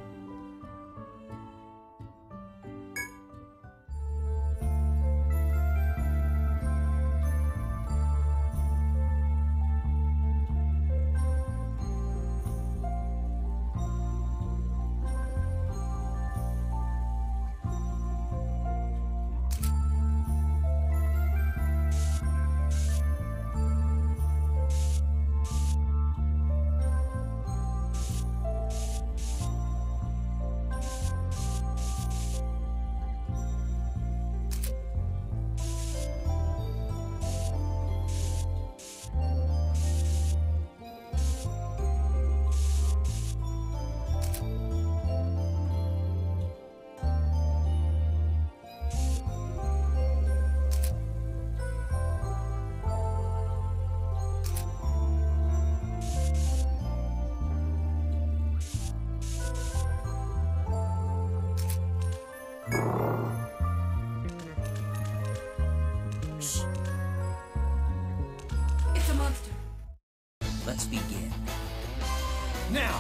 It's a monster. Let's begin. Now!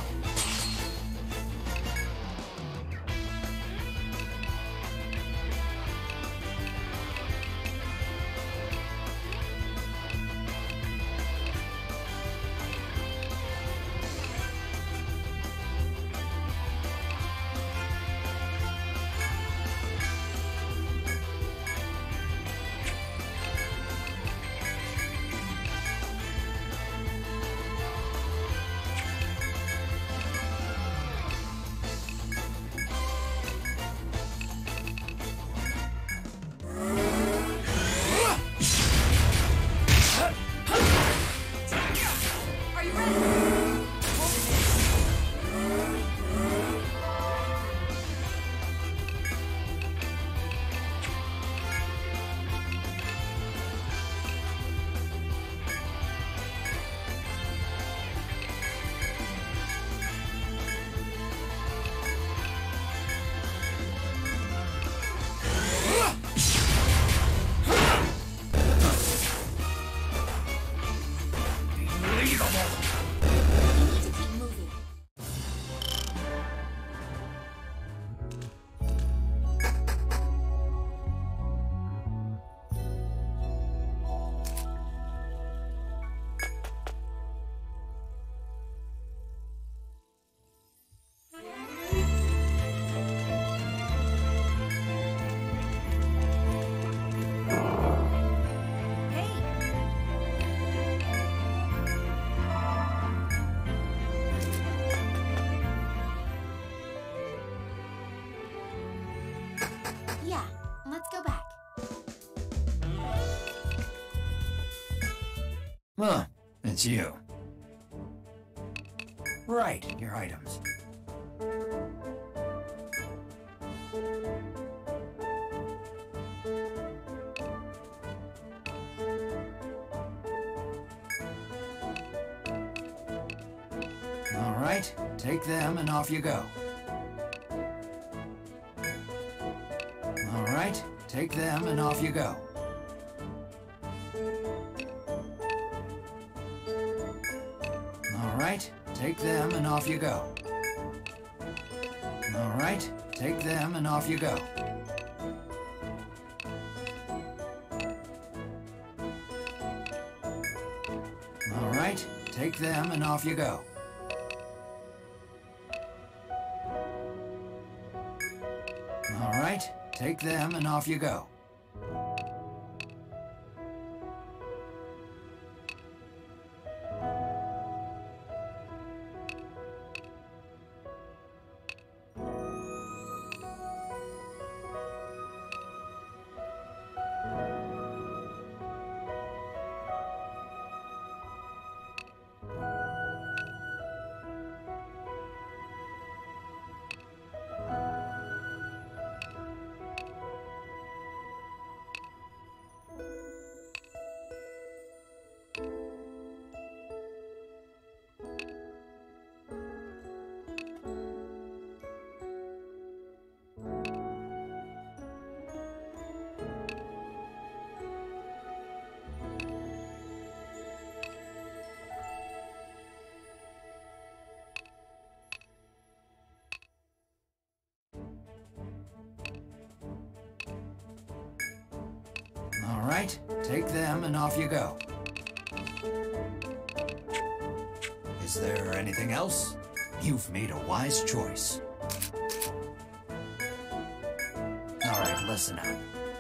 Are you ready? We need to keep moving. Yeah, let's go back. Huh, it's you. Right, your items. All right, take them and off you go. All right, take them and off you go. All right, take them and off you go. All right, take them and off you go. All right, take them and off you go. All right, take them and off you go. All right, take them and off you go. Is there anything else? You've made a wise choice. All right, listen up.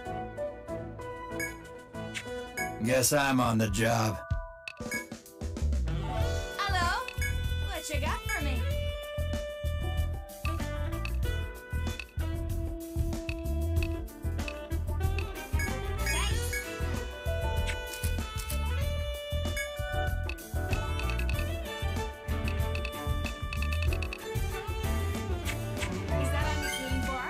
Guess I'm on the job. Hello? What you got for me? Is that all you're looking for?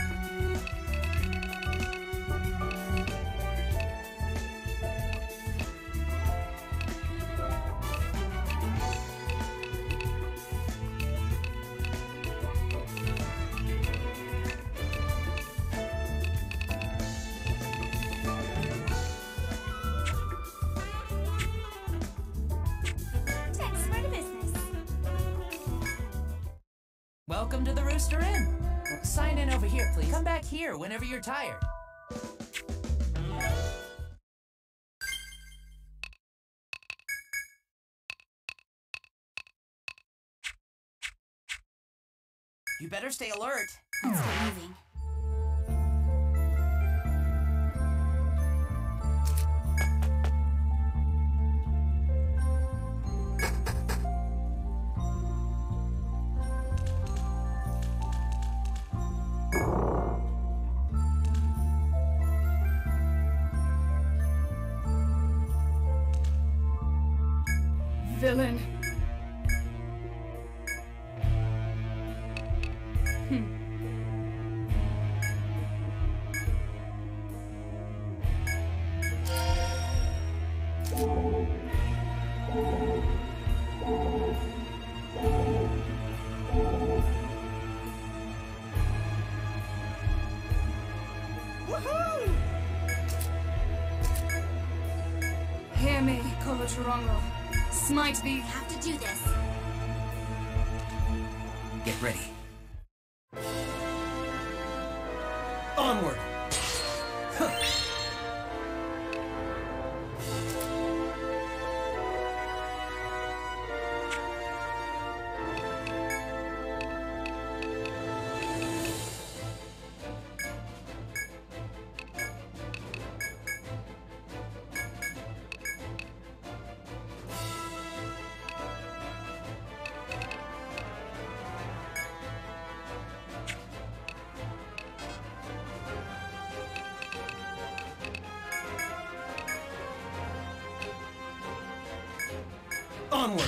Thanks for the business. Welcome to the Rooster Inn. Sign in over here, please. Come back here whenever you're tired. You better stay alert. Let's get moving. Villain. Hear me, Corotrangul. Smite thee. Have to do this. Get ready. Onward! Huh. Onward!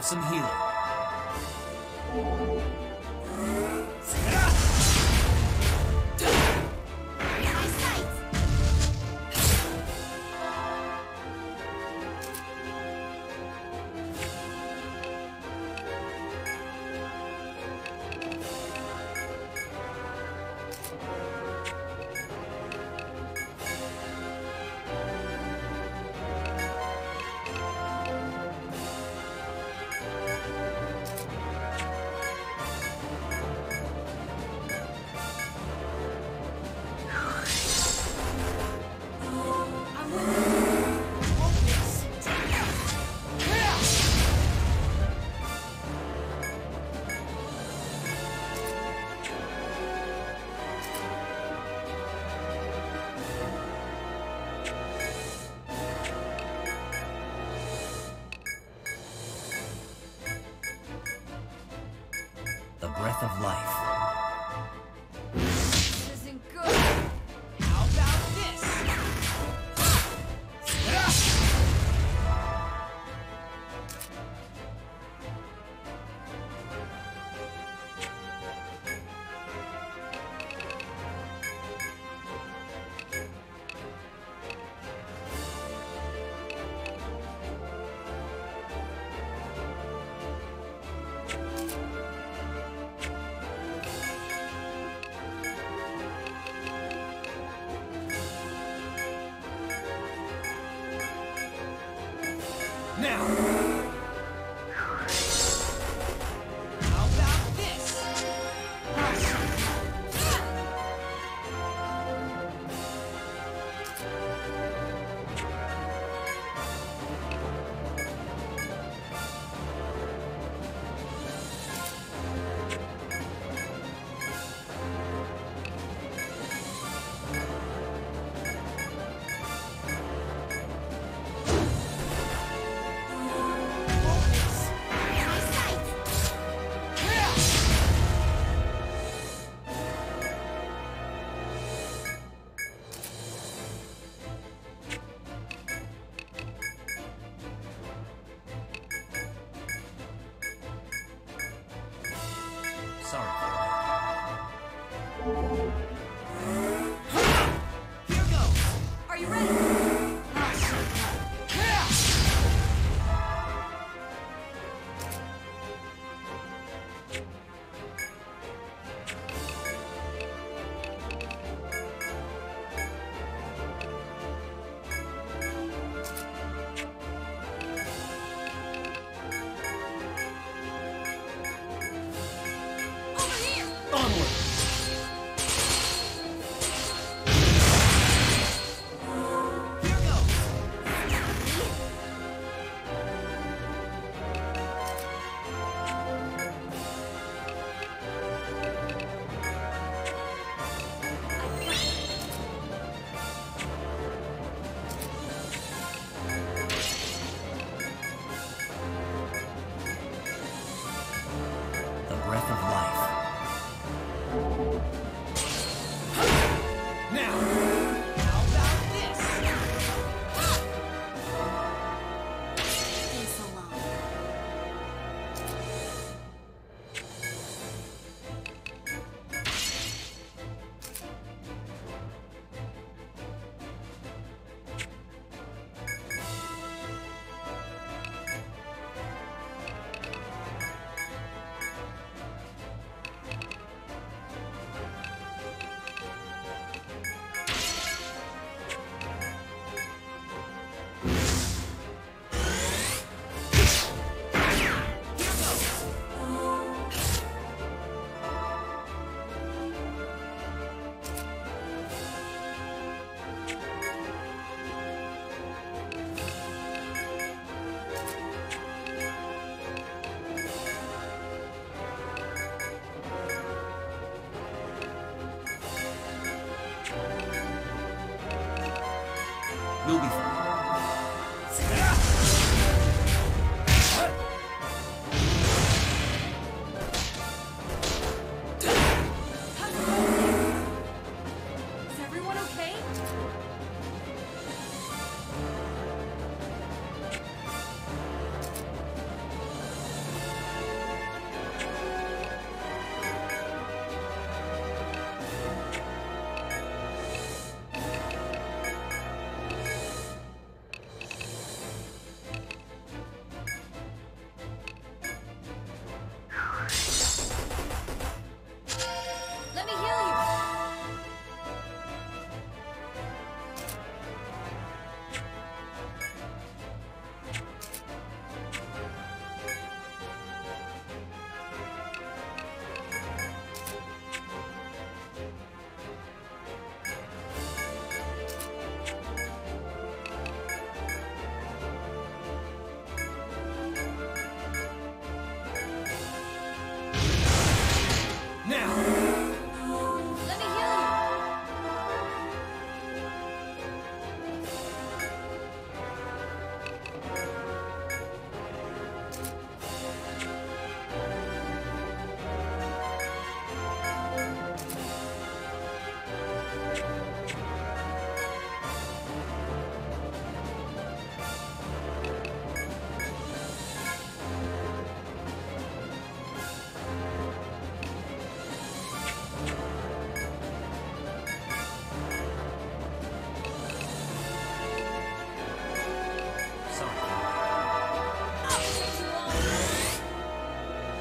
some healing. The breath of life. This isn't good. How about this? Now! How about this? Sorry. Here goes. Are you ready? Onward! Here goes. The breath of life. Now! How about this? Been so long. You'll be fine. Is everyone okay?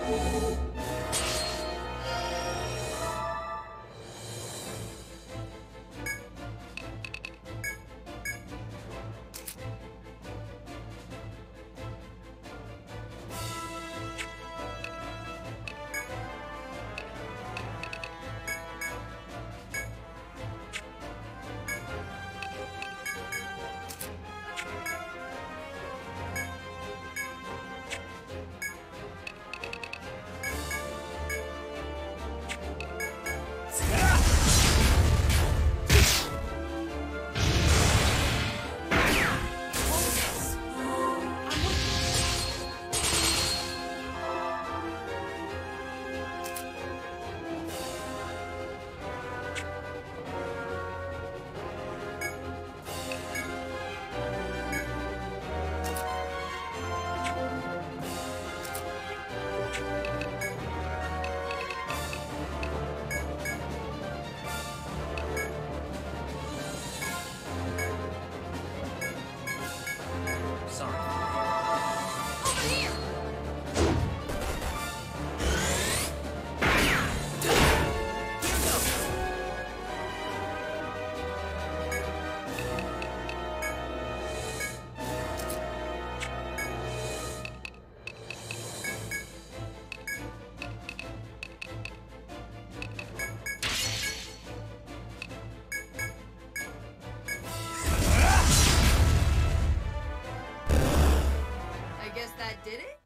Did it?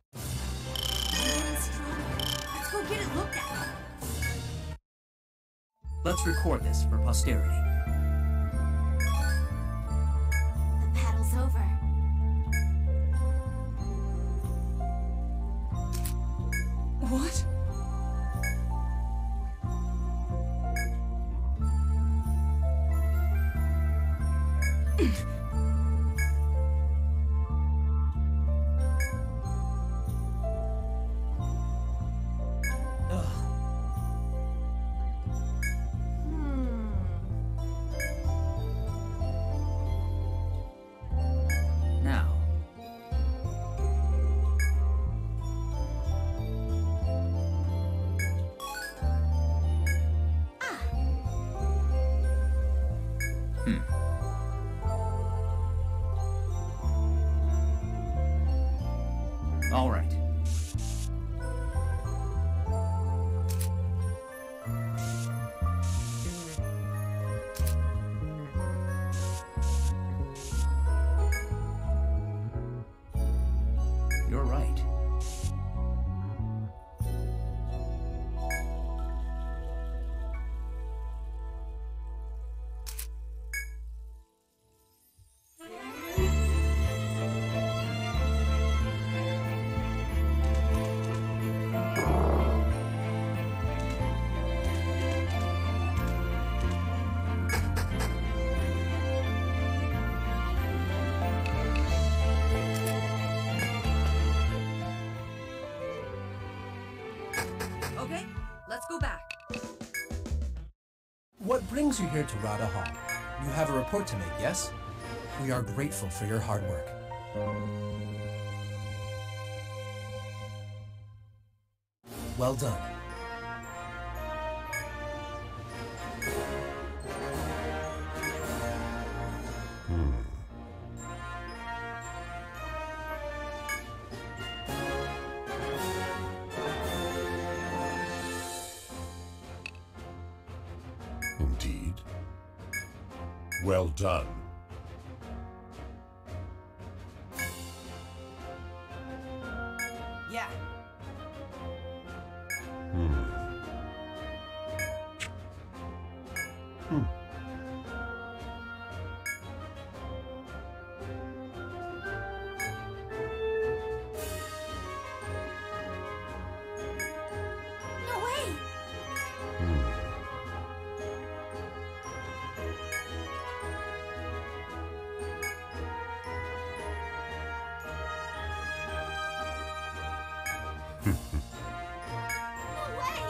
Let's go get it looked at. Let's record this for posterity. The battle's over. What? All right. You're right. Okay, let's go back. What brings you here to Radha Hall? You have a report to make, yes? We are grateful for your hard work. Well done. Indeed. Well done. Yeah. Hmm. Hmm. No way! Hmm. No way!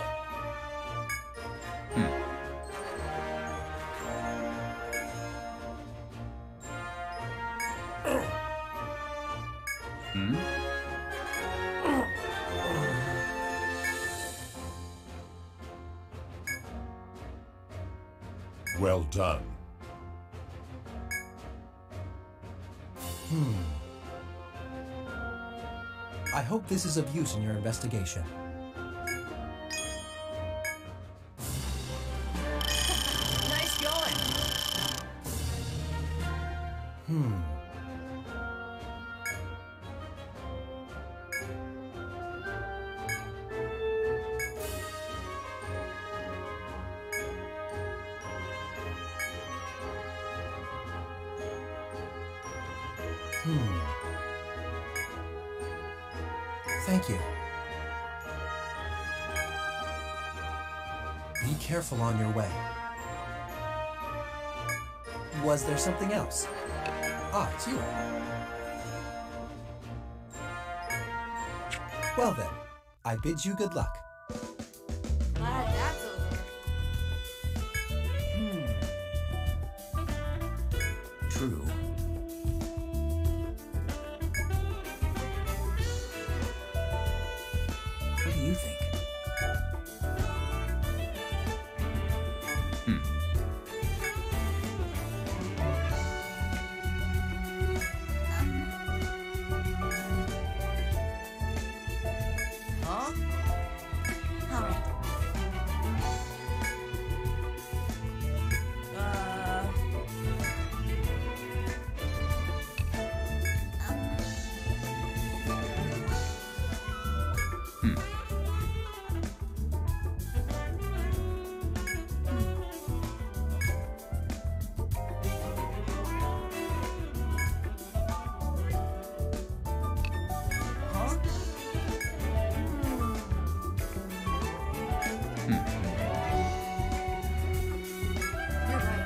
Hmm? Well done. Hmm. I hope this is of use in your investigation. Nice going. Hmm. Hmm. Thank you. Be careful on your way. Was there something else? Ah, it's you. Well then, I bid you good luck. Glad that's over. True. What do you think? Huh? All right. Uh... Huh? You're right.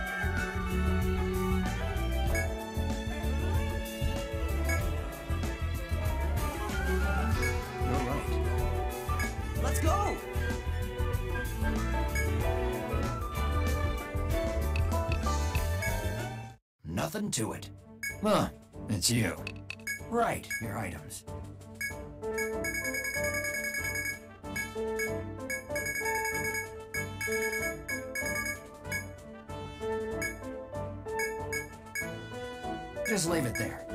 You're right. Let's go! Nothing to it. Huh, it's you. Right, your items. Just leave it there.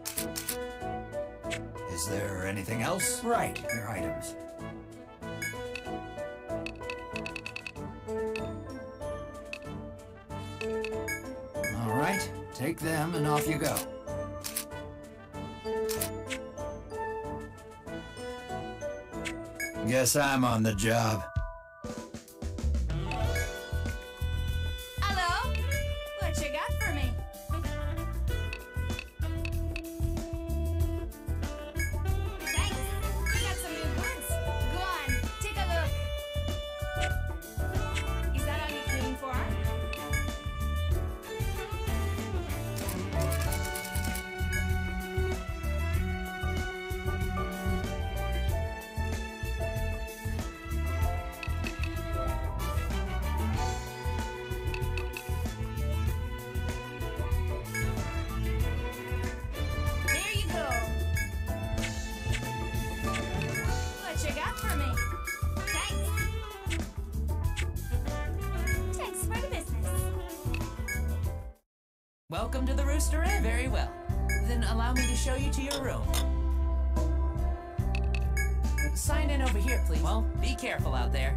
Is there anything else? Right, your items. All right, take them and off you go. Guess I'm on the job. Hello? What you got for me? Thanks. We got some new goods. Go on, take a look. Is that all you came for? There you go. What you got for me? Thanks. Thanks for the business. Welcome to the Rooster Inn. Very well. Then allow me to show you to your room. Sign in over here, please. Well, be careful out there.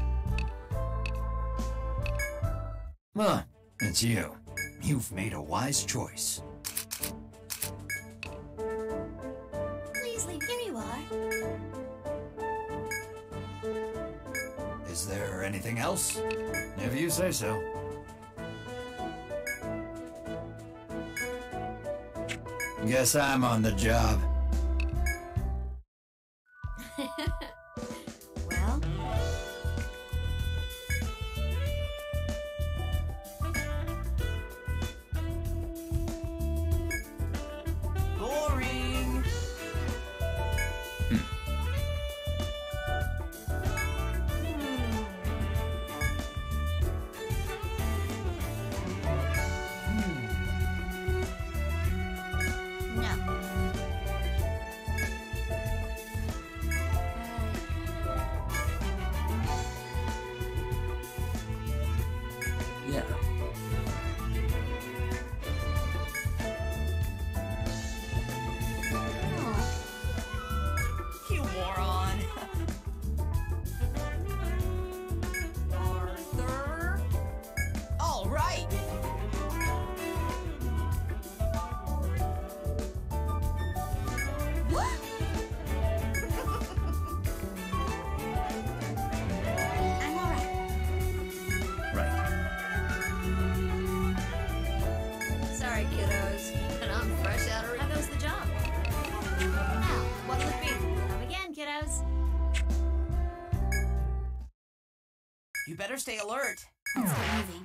Huh, it's you. You've made a wise choice. Please leave. Here you are. Is there anything else? If you say so. Guess I'm on the job. Well, Boring. no. You better stay alert. Let's get moving.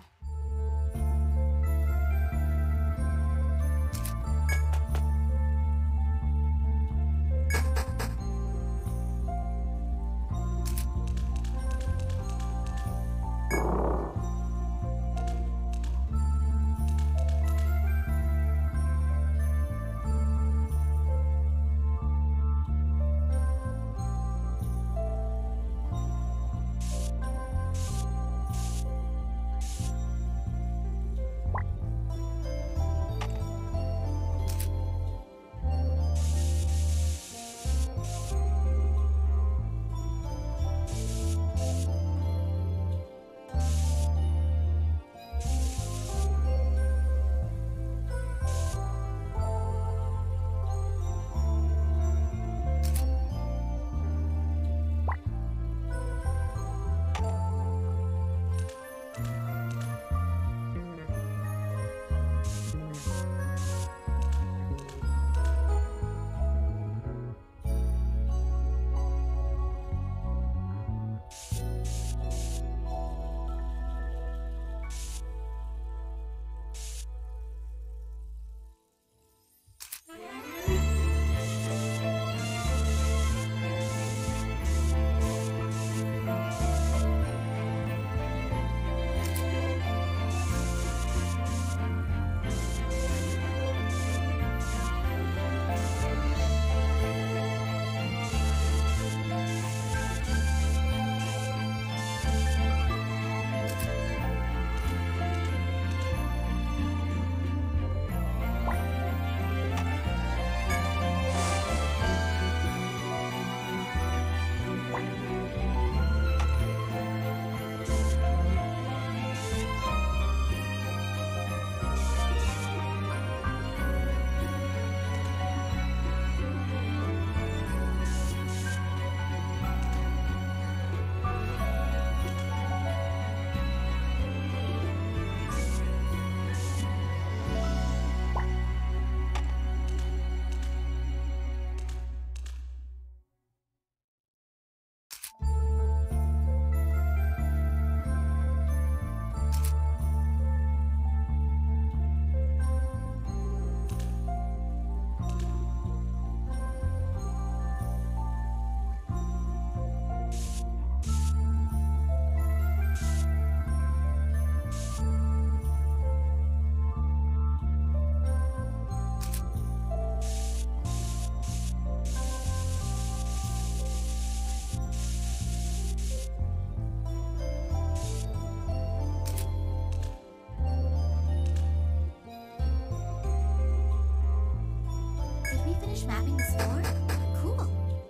Mapping this floor? Cool.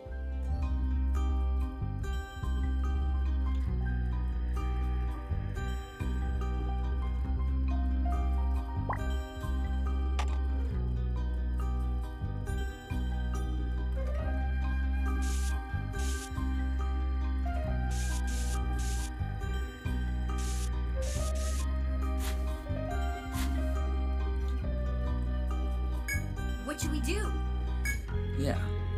What should we do? Yeah.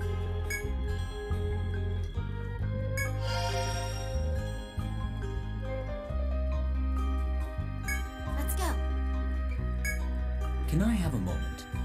Let's go. Can I have a moment?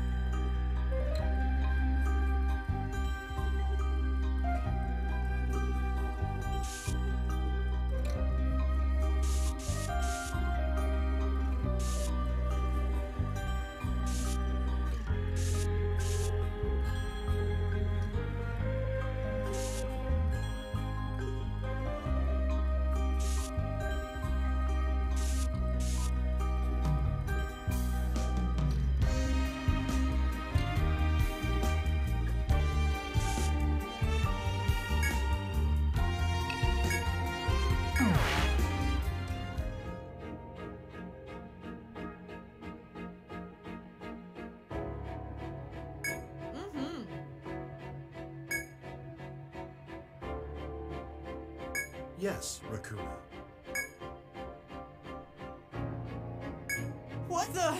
Yes, Rakuna. What the?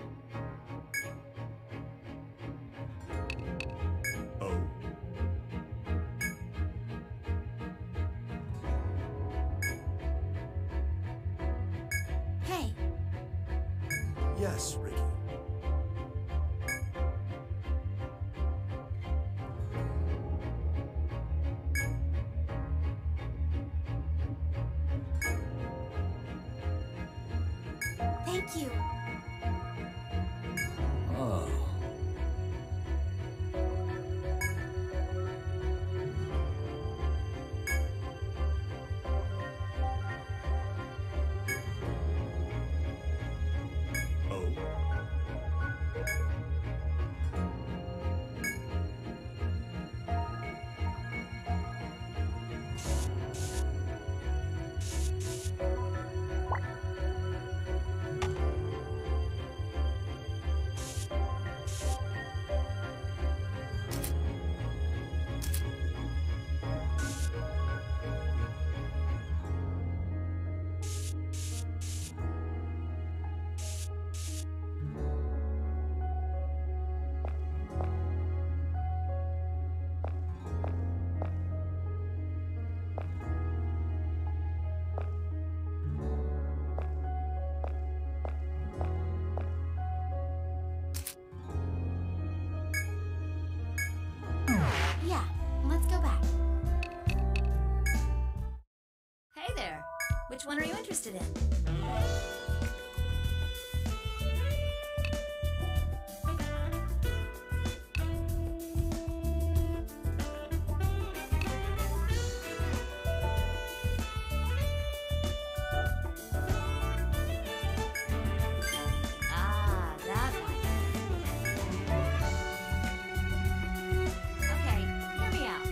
Oh. Yes, Ricky. Thank you. Oh. Oh. Yeah, let's go back. Hey there. Which one are you interested in? Ah, that one. Okay, hear me out.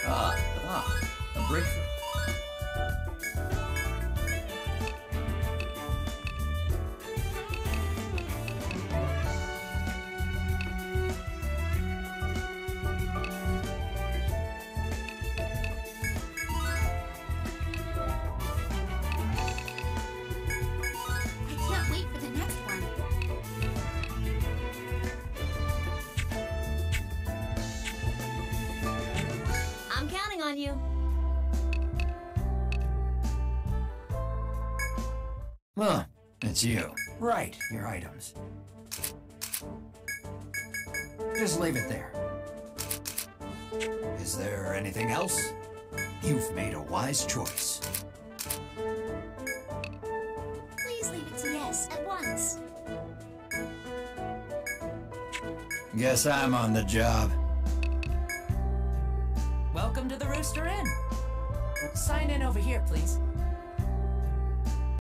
Ah, ah, a breakthrough. I can't wait for the next one. I'm counting on you. Huh, it's you. Right, your items. Just leave it there. Is there anything else? You've made a wise choice. Please leave it to yes at once. Guess I'm on the job. Welcome to the Rooster Inn. Sign in over here, please.